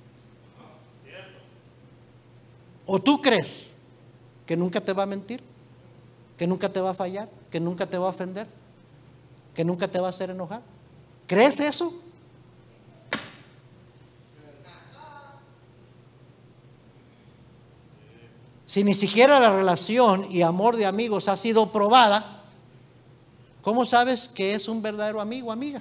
¿O tú crees que nunca te va a mentir? ¿Que nunca te va a fallar? ¿Que nunca te va a ofender? ¿Que nunca te va a hacer enojar? ¿Crees eso? Si ni siquiera la relación y amor de amigos ha sido probada, ¿cómo sabes que es un verdadero amigo o amiga?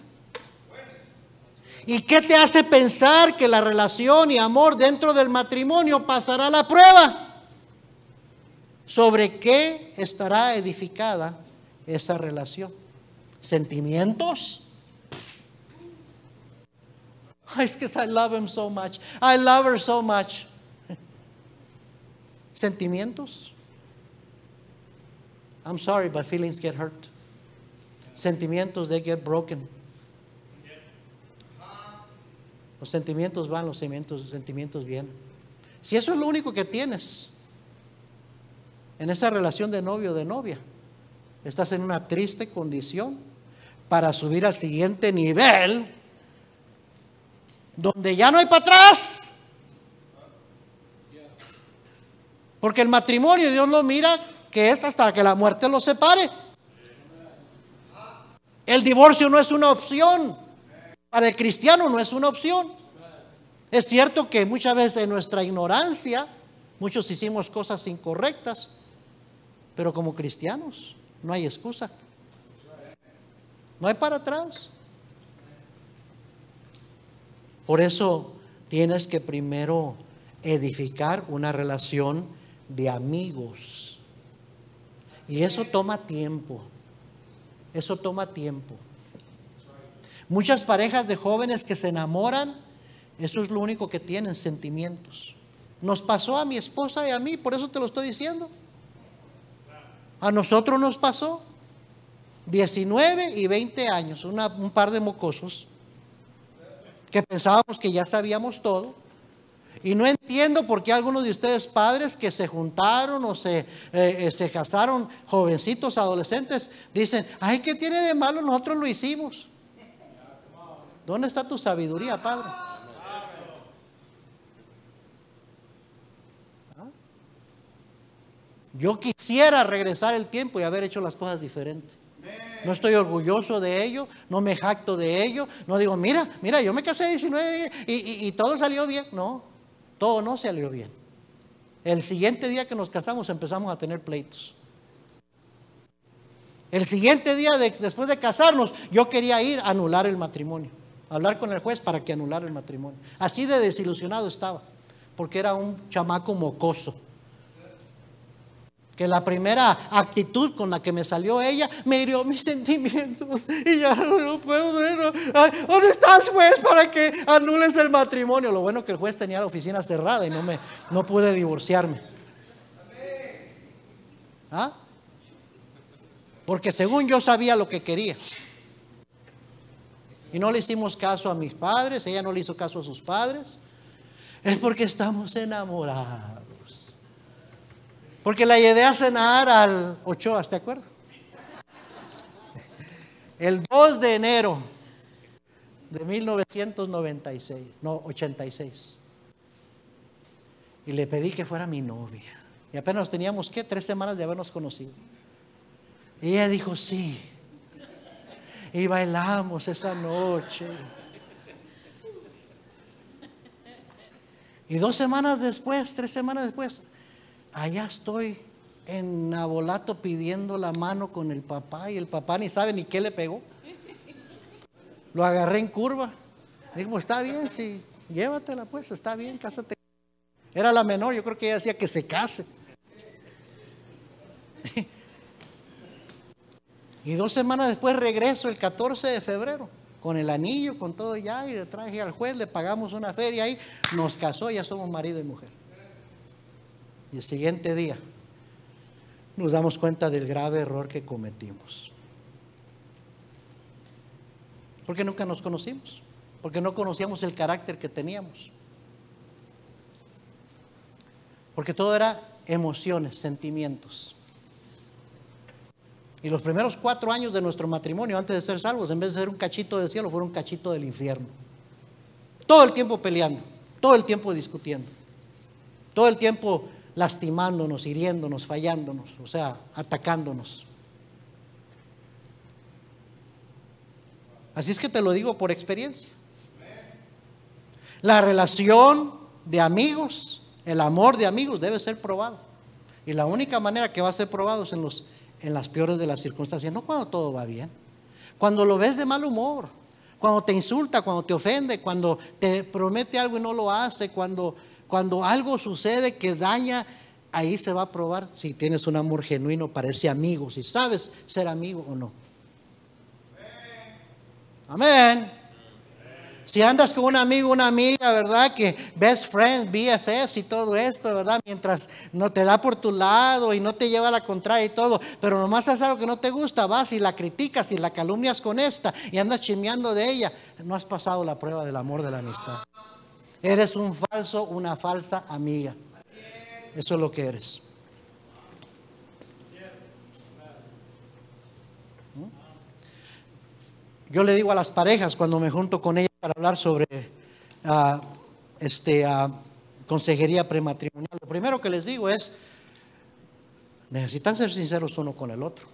¿Y qué te hace pensar que la relación y amor dentro del matrimonio pasará la prueba? ¿Sobre qué estará edificada esa relación? ¿Sentimientos? Es que I love him so much. I love her so much. ¿Sentimientos? I'm sorry, but feelings get hurt. Sentimientos, they get broken. Los sentimientos van, los sentimientos, los sentimientos vienen. Si eso es lo único que tienes en esa relación de novio o de novia, estás en una triste condición para subir al siguiente nivel, donde ya no hay para atrás. Porque el matrimonio Dios lo mira que es hasta que la muerte los separe. El divorcio no es una opción. Para el cristiano no es una opción. Es cierto que muchas veces en nuestra ignorancia muchos hicimos cosas incorrectas, pero como cristianos no hay excusa. No hay para atrás. Por eso tienes que primero edificar una relación de amigos. Y eso toma tiempo. Eso toma tiempo. Muchas parejas de jóvenes que se enamoran, eso es lo único que tienen, sentimientos. Nos pasó a mi esposa y a mí, por eso te lo estoy diciendo. A nosotros nos pasó diecinueve y veinte años, una, un par de mocosos que pensábamos que ya sabíamos todo. Y no entiendo por qué algunos de ustedes padres que se juntaron o se, eh, se casaron, jovencitos, adolescentes, dicen, ay, ¿qué tiene de malo? Nosotros lo hicimos. ¿Dónde está tu sabiduría, padre? ¿Ah? Yo quisiera regresar el tiempo y haber hecho las cosas diferentes. No estoy orgulloso de ello, no me jacto de ello, no digo, mira, mira, yo me casé a diecinueve y, y, y todo salió bien. No, todo no salió bien. El siguiente día que nos casamos empezamos a tener pleitos. El siguiente día de, después de casarnos, yo quería ir a anular el matrimonio, hablar con el juez para que anulara el matrimonio. Así de desilusionado estaba, porque era un chamaco mocoso. Que la primera actitud con la que me salió ella me hirió mis sentimientos y ya no puedo ver. ¿Dónde está el juez para que anules el matrimonio? Lo bueno que el juez tenía la oficina cerrada y no me no pude divorciarme. ¿Ah? Porque según yo sabía lo que quería. Y no le hicimos caso a mis padres, ella no le hizo caso a sus padres. Es porque estamos enamorados. Porque la llevé a cenar al Ochoa, ¿te acuerdas? El dos de enero de mil novecientos noventa y seis, no, ochenta y seis. Y le pedí que fuera mi novia. Y apenas teníamos, ¿qué? Tres semanas de habernos conocido. Y ella dijo, sí. Y bailamos esa noche. Y dos semanas después, tres semanas después, allá estoy en Nabolato pidiendo la mano con el papá y el papá ni sabe ni qué le pegó. Lo agarré en curva. Dijo, pues está bien, sí, llévatela pues, está bien, cásate. Era la menor, yo creo que ella decía que se case. Y dos semanas después regreso el catorce de febrero con el anillo, con todo ya, y le traje al juez, le pagamos una feria ahí, nos casó, ya somos marido y mujer. Y el siguiente día nos damos cuenta del grave error que cometimos. Porque nunca nos conocimos, porque no conocíamos el carácter que teníamos. Porque todo era emociones, sentimientos. Y los primeros cuatro años de nuestro matrimonio, antes de ser salvos, en vez de ser un cachito del cielo, fueron un cachito del infierno. Todo el tiempo peleando, todo el tiempo discutiendo, todo el tiempo lastimándonos, hiriéndonos, fallándonos, o sea, atacándonos. Así es que te lo digo por experiencia. La relación de amigos, el amor de amigos debe ser probado. Y la única manera que va a ser probado es en, los, en las peores de las circunstancias, no cuando todo va bien. Cuando lo ves de mal humor, cuando te insulta, cuando te ofende, cuando te promete algo y no lo hace, cuando... Cuando algo sucede que daña, ahí se va a probar si tienes un amor genuino para ese amigo, si sabes ser amigo o no. Amén. Si andas con un amigo, una amiga, ¿verdad? Que best friends, B F Fs y todo esto, ¿verdad? Mientras no te da por tu lado y no te lleva a la contraria y todo, pero nomás haces algo que no te gusta, vas y la criticas y la calumnias con esta y andas chismeando de ella, no has pasado la prueba del amor de la amistad. Eres un falso, una falsa amiga. Eso es lo que eres. Yo le digo a las parejas cuando me junto con ellas para hablar sobre uh, este, uh, consejería prematrimonial, lo primero que les digo es, necesitan ser sinceros uno con el otro.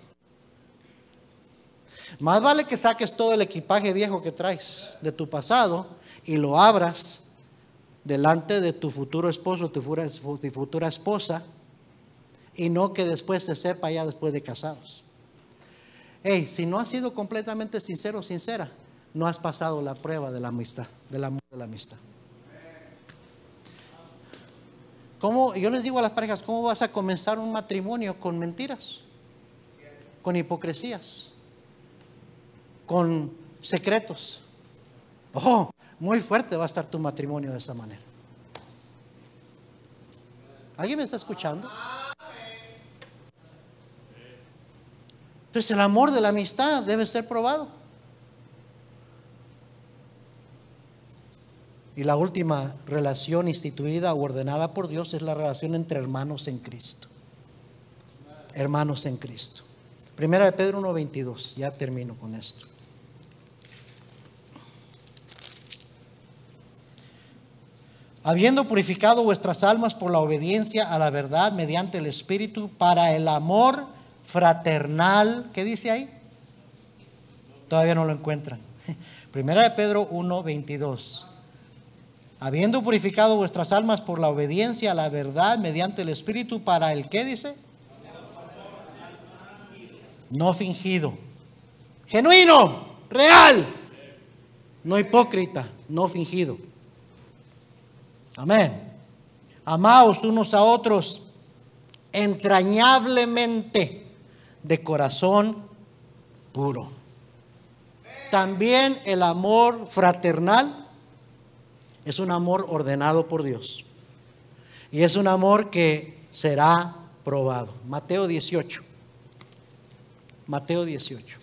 Más vale que saques todo el equipaje viejo que traes de tu pasado y lo abras delante de tu futuro esposo, tu futura esposa, y no que después se sepa ya después de casados. Hey, si no has sido completamente sincero o sincera, no has pasado la prueba de la amistad, del amor de la amistad. ¿Cómo? Yo les digo a las parejas, ¿cómo vas a comenzar un matrimonio con mentiras? Con hipocresías, con secretos. Oh, muy fuerte va a estar tu matrimonio de esa manera. ¿Alguien me está escuchando? Entonces el amor de la amistad debe ser probado. Y la última relación instituida o ordenada por Dios es la relación entre hermanos en Cristo. Hermanos en Cristo. Primera de Pedro uno veintidós. Ya termino con esto. Habiendo purificado vuestras almas por la obediencia a la verdad mediante el Espíritu, para el amor fraternal. ¿Qué dice ahí? Todavía no lo encuentran. Primera de Pedro uno veintidós. Habiendo purificado vuestras almas por la obediencia a la verdad mediante el Espíritu, para el ¿qué dice? No fingido. Genuino, real. No hipócrita, no fingido. Amén. Amaos unos a otros entrañablemente de corazón puro. También el amor fraternal es un amor ordenado por Dios. Y es un amor que será probado. Mateo dieciocho. Mateo dieciocho.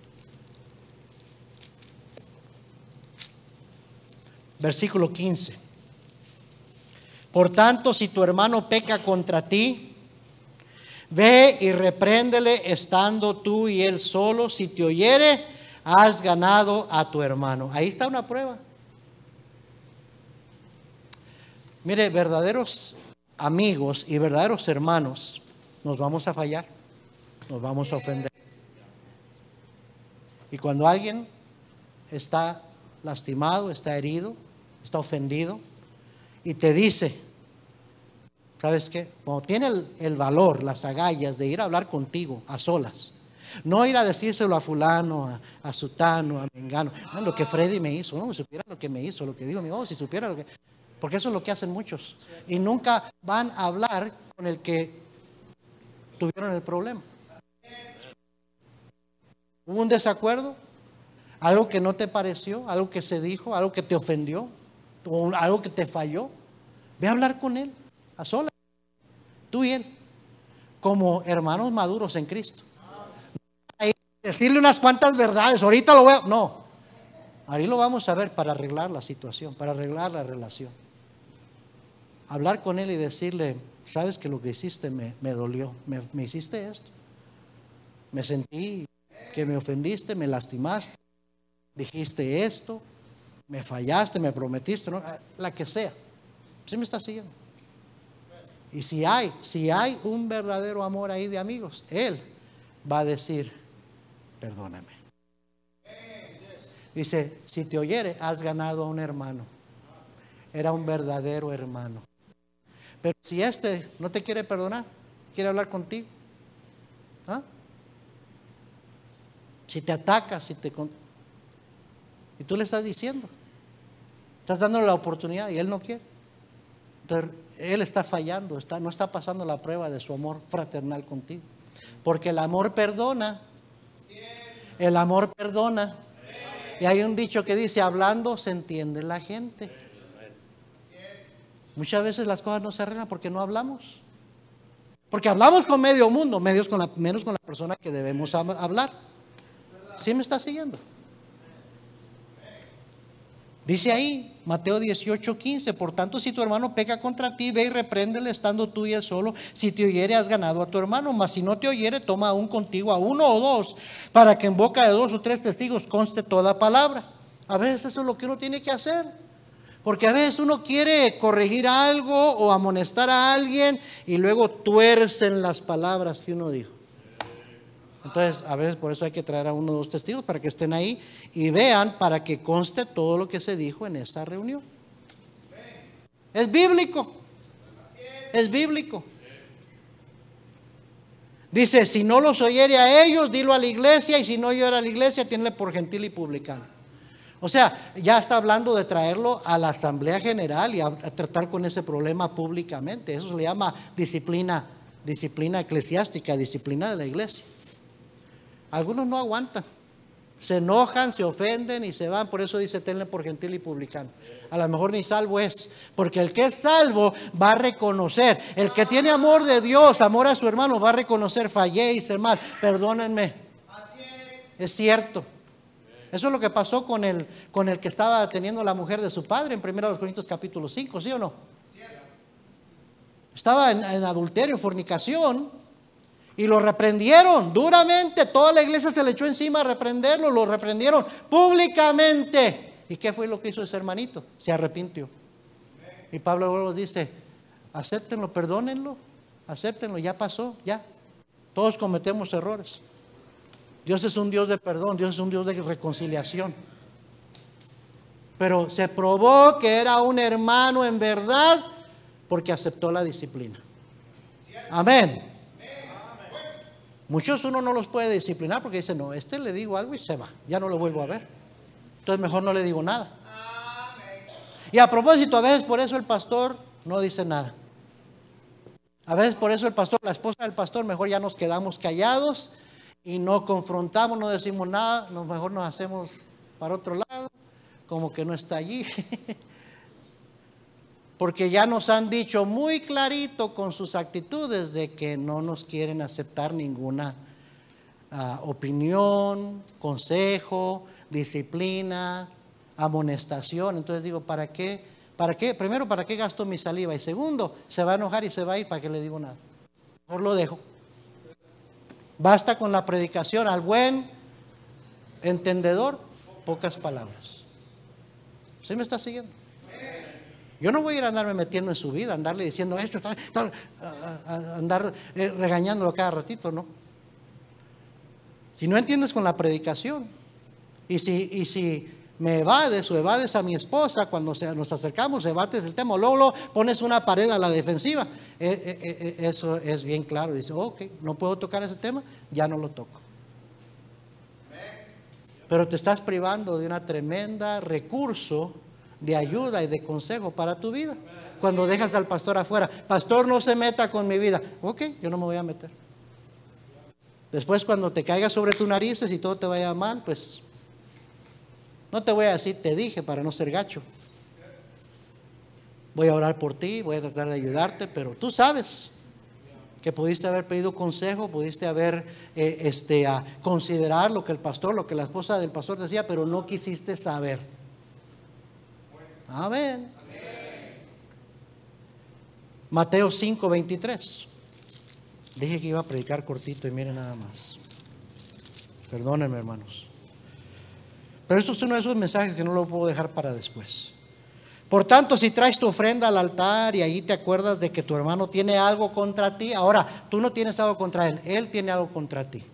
Versículo quince. Por tanto, si tu hermano peca contra ti, ve y repréndele estando tú y él solo. Si te oyere, has ganado a tu hermano. Ahí está una prueba. Mire, verdaderos amigos y verdaderos hermanos, nos vamos a fallar, nos vamos a ofender. Y cuando alguien está lastimado, está herido, está ofendido, y te dice, ¿sabes qué? Cuando tiene el, el valor, las agallas de ir a hablar contigo a solas, no ir a decírselo a fulano, a, a sutano, a mengano, no, lo que Freddy me hizo, no, si supiera lo que me hizo, lo que digo, oh, si supiera lo que... Porque eso es lo que hacen muchos. Y nunca van a hablar con el que tuvieron el problema. ¿Hubo un desacuerdo? ¿Algo que no te pareció? ¿Algo que se dijo? ¿Algo que te ofendió? ¿O algo que te falló? Ve a hablar con él, a solas, tú y él, como hermanos maduros en Cristo. Decirle unas cuantas verdades, ahorita lo voy a... No, ahí lo vamos a ver para arreglar la situación, para arreglar la relación. Hablar con él y decirle, sabes que lo que hiciste me, me dolió, me, me hiciste esto, me sentí que me ofendiste, me lastimaste, dijiste esto, me fallaste, me prometiste, ¿no? La que sea. ¿Sí me está siguiendo? Y si hay, si hay un verdadero amor ahí de amigos, él va a decir, perdóname. Dice, si te oyere, has ganado a un hermano. Era un verdadero hermano. Pero si este no te quiere perdonar, quiere hablar contigo, ¿ah? Si te ataca, si te... Y tú le estás diciendo, estás dándole la oportunidad y él no quiere. Entonces, él está fallando, está, no está pasando la prueba de su amor fraternal contigo. Porque el amor perdona. El amor perdona. Y hay un dicho que dice, hablando se entiende la gente. Muchas veces las cosas no se arreglan porque no hablamos. Porque hablamos con medio mundo, medios con la, menos con la persona que debemos hablar. ¿Sí me está siguiendo? Dice ahí, Mateo dieciocho quince, por tanto, si tu hermano peca contra ti, ve y repréndele estando tú y él solo. Si te oyere, has ganado a tu hermano. Mas si no te oyere, toma aún contigo a uno o dos, para que en boca de dos o tres testigos conste toda palabra. A veces eso es lo que uno tiene que hacer. Porque a veces uno quiere corregir algo o amonestar a alguien y luego tuercen las palabras que uno dijo. Entonces, a veces por eso hay que traer a uno o dos testigos para que estén ahí y vean, para que conste todo lo que se dijo en esa reunión. Es bíblico. Es bíblico. Dice, si no los oyere a ellos, dilo a la iglesia, y si no oyere a la iglesia, tienle por gentil y publicano. O sea, ya está hablando de traerlo a la asamblea general y a, a tratar con ese problema públicamente. Eso se le llama disciplina, disciplina eclesiástica, disciplina de la iglesia. Algunos no aguantan, se enojan, se ofenden y se van. Por eso dice, tenle por gentil y publicano. A lo mejor ni salvo es, porque el que es salvo va a reconocer. El que tiene amor de Dios, amor a su hermano, va a reconocer, fallé, hice mal, perdónenme. Es cierto, Eso es lo que pasó con el, con el que estaba teniendo la mujer de su padre en primero Corintios capítulo cinco, ¿sí o no? Estaba en, en adulterio, fornicación, y lo reprendieron duramente. Toda la iglesia se le echó encima a reprenderlo, lo reprendieron públicamente. ¿Y qué fue lo que hizo ese hermanito? Se arrepintió. Y Pablo luego dice, acéptenlo, perdónenlo, acéptenlo, ya pasó, ya. Todos cometemos errores. Dios es un Dios de perdón, Dios es un Dios de reconciliación. Pero se probó que era un hermano en verdad porque aceptó la disciplina. Amén. Muchos uno no los puede disciplinar porque dice, no, este le digo algo y se va, ya no lo vuelvo a ver. Entonces mejor no le digo nada. Y a propósito, a veces por eso el pastor no dice nada. A veces por eso el pastor, la esposa del pastor, mejor ya nos quedamos callados y no confrontamos, no decimos nada, no, mejor nos hacemos para otro lado, como que no está allí. Porque ya nos han dicho muy clarito con sus actitudes de que no nos quieren aceptar ninguna uh, opinión, consejo, disciplina, amonestación. Entonces digo, ¿para qué? ¿Para qué? Primero, ¿para qué gasto mi saliva? Y segundo, se va a enojar y se va a ir, ¿para qué le digo nada? Mejor lo dejo. Basta con la predicación. Al buen entendedor, pocas palabras. ¿Sí me está siguiendo? Yo no voy a ir a andarme metiendo en su vida, andarle diciendo esto, está, está, a, a andar eh, regañándolo cada ratito, ¿no? Si no entiendes con la predicación, y si, y si me evades o evades a mi esposa cuando se, nos acercamos, evates el tema, luego, luego pones una pared a la defensiva, eh, eh, eh, eso es bien claro. Dice, ok, no puedo tocar ese tema, ya no lo toco. Pero te estás privando de una tremenda recurso de ayuda y de consejo para tu vida. Cuando dejas al pastor afuera, pastor, no se meta con mi vida. Ok, yo no me voy a meter. Después cuando te caigas sobre tus narices y todo te vaya mal, pues no te voy a decir te dije para no ser gacho. Voy a orar por ti, voy a tratar de ayudarte, pero tú sabes que pudiste haber pedido consejo, pudiste haber eh, este, a considerar lo que el pastor, lo que la esposa del pastor decía, pero no quisiste saber. Amén. Mateo cinco veintitrés. Dije que iba a predicar cortito y miren nada más. Perdónenme, hermanos. Pero esto es uno de esos mensajes que no lo puedo dejar para después. Por tanto, si traes tu ofrenda al altar y ahí te acuerdas de que tu hermano tiene algo contra ti, ahora tú no tienes algo contra él, él tiene algo contra ti.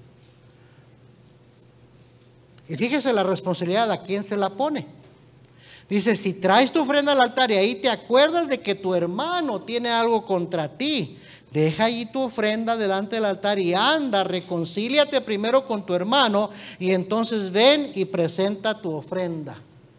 Y fíjese la responsabilidad a quién se la pone. Dice, si traes tu ofrenda al altar y ahí te acuerdas de que tu hermano tiene algo contra ti, deja ahí tu ofrenda delante del altar y anda, reconcíliate primero con tu hermano y entonces ven y presenta tu ofrenda.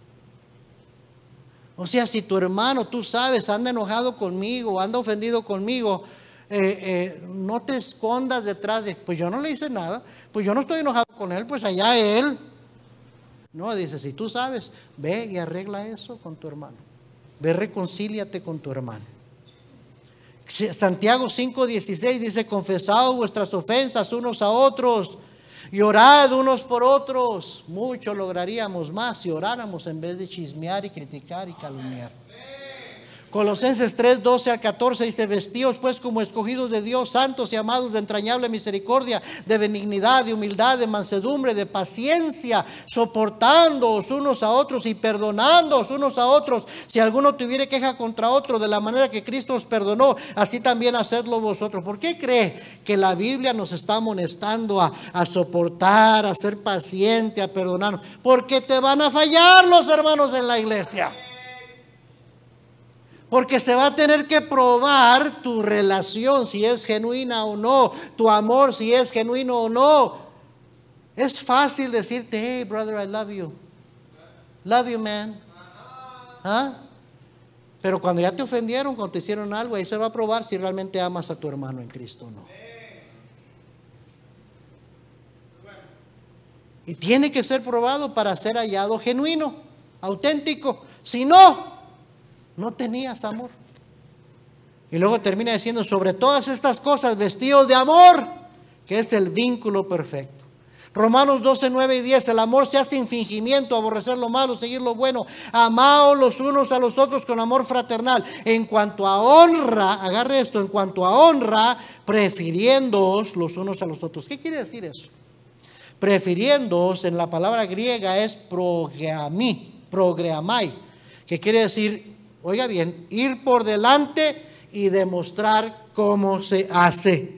O sea, si tu hermano, tú sabes, anda enojado conmigo, anda ofendido conmigo, eh, eh, no te escondas detrás de, pues yo no le hice nada, pues yo no estoy enojado con él, pues allá él. No, dice, si tú sabes, ve y arregla eso con tu hermano. Ve, reconcíliate con tu hermano. Santiago cinco dieciséis dice, confesad vuestras ofensas unos a otros y orad unos por otros. Mucho lograríamos más si oráramos en vez de chismear y criticar y calumniar. Colosenses tres doce al catorce dice, vestíos pues como escogidos de Dios, santos y amados de entrañable misericordia, de benignidad, de humildad, de mansedumbre, de paciencia, soportándoos unos a otros y perdonándoos unos a otros. Si alguno tuviere queja contra otro, de la manera que Cristo os perdonó, así también hacedlo vosotros. ¿Por qué cree que la Biblia nos está amonestando a, a soportar, a ser paciente, a perdonar? Porque te van a fallar los hermanos en la iglesia. Porque se va a tener que probar tu relación, si es genuina o no, tu amor, si es genuino o no. Es fácil decirte, hey brother, I love you. Love you, man. ¿Ah? Pero cuando ya te ofendieron, cuando te hicieron algo, ahí se va a probar si realmente amas a tu hermano en Cristo o no. Y tiene que ser probado para ser hallado genuino, auténtico. Si no, no tenías amor. Y luego termina diciendo, sobre todas estas cosas, vestidos de amor, que es el vínculo perfecto. Romanos doce, nueve y diez, el amor se hace sin fingimiento, aborrecer lo malo, seguir lo bueno, amaos los unos a los otros con amor fraternal. En cuanto a honra, agarre esto, en cuanto a honra, prefiriéndoos los unos a los otros. ¿Qué quiere decir eso? Prefiriéndoos en la palabra griega es progeamí, progreamai, que quiere decir, oiga bien, ir por delante y demostrar cómo se hace.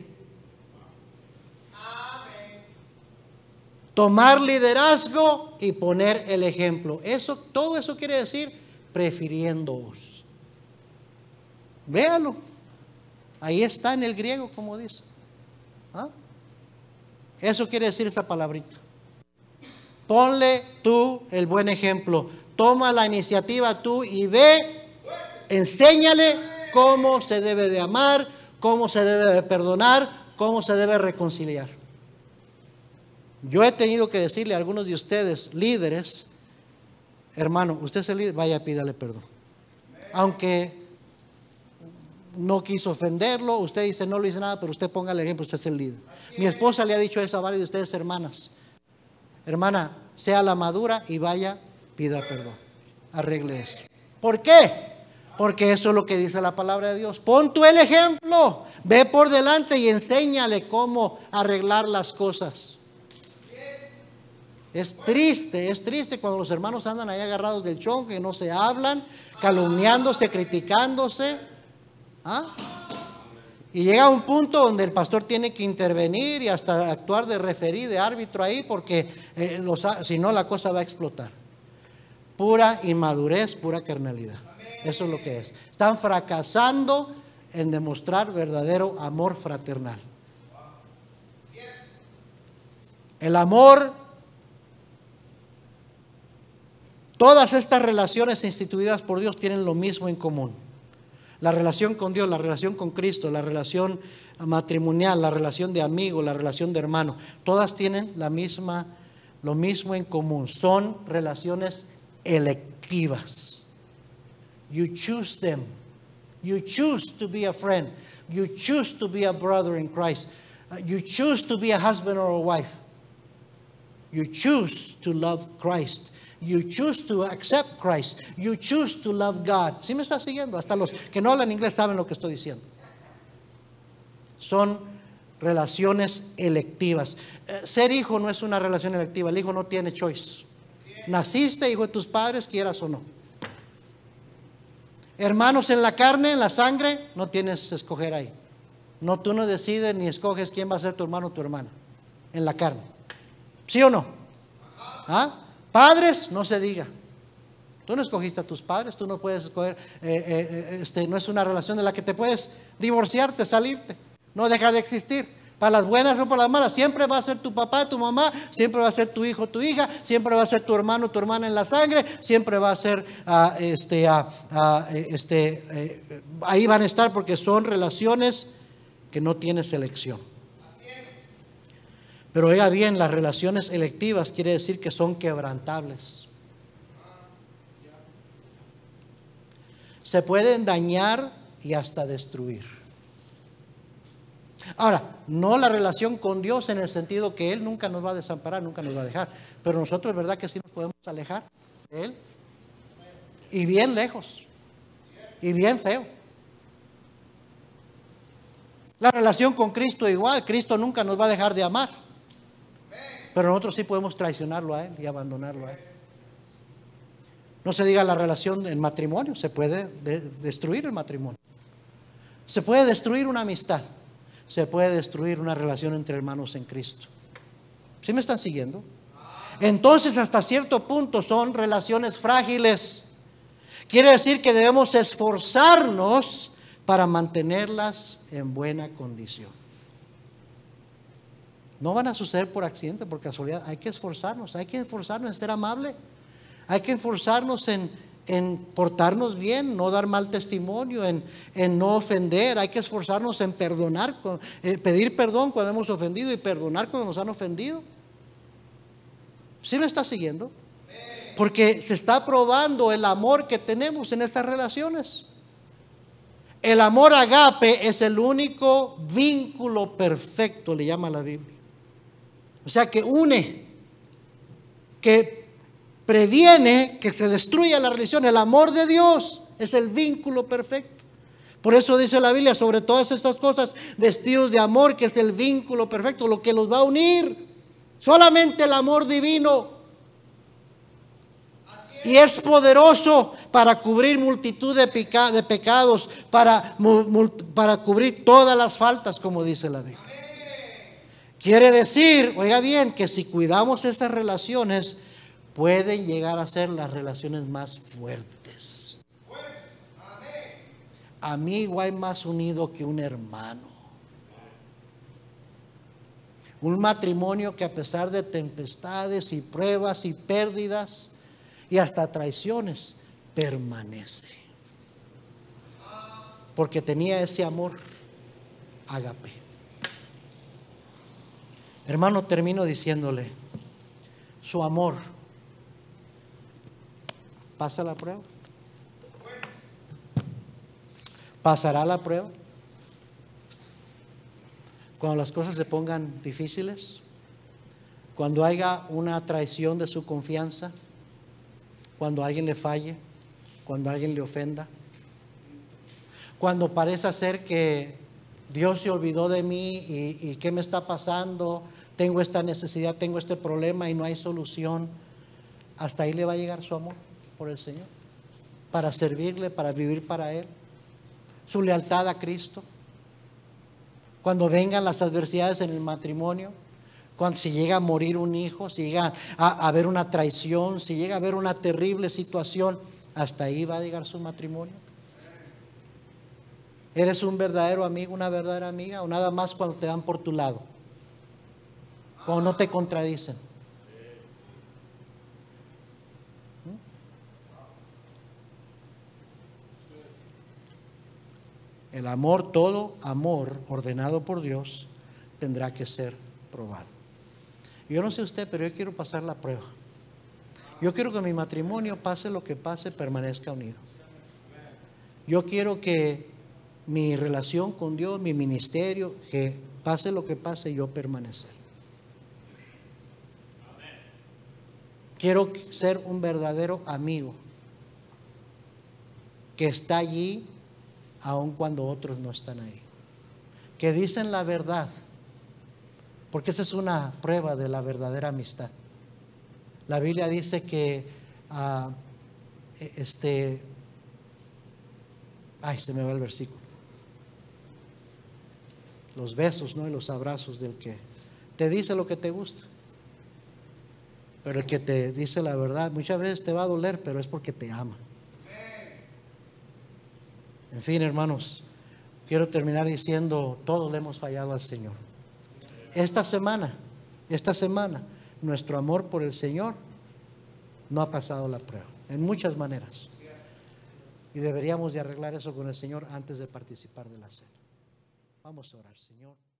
Tomar liderazgo y poner el ejemplo. Eso, todo eso quiere decir prefiriéndoos. Véalo. Ahí está en el griego, como dice. ¿Ah? Eso quiere decir esa palabrita. Ponle tú el buen ejemplo. Toma la iniciativa tú y ve, enséñale cómo se debe de amar, cómo se debe de perdonar, cómo se debe reconciliar. Yo he tenido que decirle a algunos de ustedes, líderes, hermano, usted es el líder, vaya, pídale perdón. Aunque no quiso ofenderlo, usted dice no le hice nada, pero usted ponga el ejemplo, usted es el líder. Mi esposa le ha dicho eso a varios de ustedes, hermanas. Hermana, sea la madura y vaya, pida perdón. Arregle eso. ¿Por qué? Porque eso es lo que dice la palabra de Dios. Pon tú el ejemplo, ve por delante y enséñale cómo arreglar las cosas. Es triste, es triste cuando los hermanos andan ahí agarrados del chonco, que no se hablan, calumniándose, criticándose. ¿Ah? Y llega un punto donde el pastor tiene que intervenir y hasta actuar de referí, de árbitro ahí, porque eh, los, si no la cosa va a explotar. Pura inmadurez, pura carnalidad. Eso es lo que es. Están fracasando en demostrar verdadero amor fraternal. El amor, todas estas relaciones instituidas por Dios tienen lo mismo en común. La relación con Dios, la relación con Cristo, la relación matrimonial, la relación de amigo, la relación de hermano, todas tienen la misma, lo mismo en común. Son relaciones electivas. You choose them. You choose to be a friend. You choose to be a brother in Christ. You choose to be a husband or a wife. You choose to love Christ. You choose to accept Christ. You choose to love God. ¿Sí me está siguiendo? Hasta los que no hablan inglés saben lo que estoy diciendo. Son relaciones electivas. Eh, ser hijo no es una relación electiva. El hijo no tiene choice. Naciste hijo de tus padres, quieras o no. Hermanos en la carne, en la sangre, no tienes que escoger ahí. No, tú no decides ni escoges quién va a ser tu hermano o tu hermana en la carne. ¿Sí o no? ¿Ah? Padres, no se diga. Tú no escogiste a tus padres, tú no puedes escoger, eh, eh, este, no es una relación de la que te puedes divorciarte, salirte. No deja de existir. Para las buenas o para las malas, siempre va a ser tu papá, tu mamá, siempre va a ser tu hijo, tu hija, siempre va a ser tu hermano, tu hermana en la sangre, siempre va a ser, uh, este, uh, uh, este, eh, ahí van a estar porque son relaciones que no tienen selección. Pero oiga bien, las relaciones electivas quiere decir que son quebrantables. Se pueden dañar y hasta destruir. Ahora, no la relación con Dios en el sentido que Él nunca nos va a desamparar, nunca nos va a dejar. Pero nosotros, es verdad que sí nos podemos alejar de Él. Y bien lejos. Y bien feo. La relación con Cristo igual. Cristo nunca nos va a dejar de amar. Pero nosotros sí podemos traicionarlo a Él y abandonarlo a Él. No se diga la relación en matrimonio. Se puede de- destruir el matrimonio. Se puede destruir una amistad. Se puede destruir una relación entre hermanos en Cristo. ¿Sí me están siguiendo? Entonces, hasta cierto punto son relaciones frágiles. Quiere decir que debemos esforzarnos para mantenerlas en buena condición. No van a suceder por accidente, por casualidad. Hay que esforzarnos, hay que esforzarnos en ser amable. Hay que esforzarnos en, en portarnos bien, no dar mal testimonio, en, en no ofender. Hay que esforzarnos en perdonar, eh, pedir perdón cuando hemos ofendido y perdonar cuando nos han ofendido. ¿Sí me está siguiendo? Porque se está probando el amor que tenemos en estas relaciones. El amor agape es el único vínculo perfecto, le llama la Biblia. O sea, que une, que previene que se destruya la religión. El amor de Dios es el vínculo perfecto. Por eso dice la Biblia, sobre todas estas cosas, vestidos de amor, que es el vínculo perfecto, lo que los va a unir. Solamente el amor divino. Y es poderoso para cubrir multitud de, peca, de pecados, para, para cubrir todas las faltas, como dice la Biblia. Quiere decir, oiga bien, que si cuidamos estas relaciones, pueden llegar a ser las relaciones más fuertes. Amigo hay más unido que un hermano. Un matrimonio que a pesar de tempestades y pruebas y pérdidas y hasta traiciones, permanece. Porque tenía ese amor ágape. Hermano, termino diciéndole, su amor pasa la prueba. ¿Pasará la prueba? Cuando las cosas se pongan difíciles, cuando haya una traición de su confianza, cuando alguien le falle, cuando alguien le ofenda, cuando parece ser que Dios se olvidó de mí y, y ¿qué me está pasando? Tengo esta necesidad, tengo este problema y no hay solución. Hasta ahí le va a llegar su amor por el Señor, para servirle, para vivir para Él, su lealtad a Cristo. Cuando vengan las adversidades en el matrimonio, cuando si llega a morir un hijo, si llega a, a haber una traición, si llega a haber una terrible situación, hasta ahí va a llegar su matrimonio. ¿Eres un verdadero amigo, una verdadera amiga, o nada más cuando te dan por tu lado? Cuando no te contradicen. El amor, todo amor ordenado por Dios, tendrá que ser probado. Yo no sé usted, pero yo quiero pasar la prueba. Yo quiero que mi matrimonio, pase lo que pase, permanezca unido. Yo quiero que mi relación con Dios, mi ministerio, que pase lo que pase, yo permanecer. Quiero ser un verdadero amigo que está allí aun cuando otros no están ahí, que dicen la verdad, porque esa es una prueba de la verdadera amistad. La Biblia dice que uh, este ay se me va el versículo, los besos, ¿no? Y los abrazos del que te dice lo que te gusta, pero el que te dice la verdad muchas veces te va a doler, pero es porque te ama. En fin, hermanos, quiero terminar diciendo, todos le hemos fallado al Señor. Esta semana, esta semana, nuestro amor por el Señor no ha pasado la prueba, en muchas maneras. Y deberíamos de arreglar eso con el Señor antes de participar de la cena. Vamos a orar, Señor.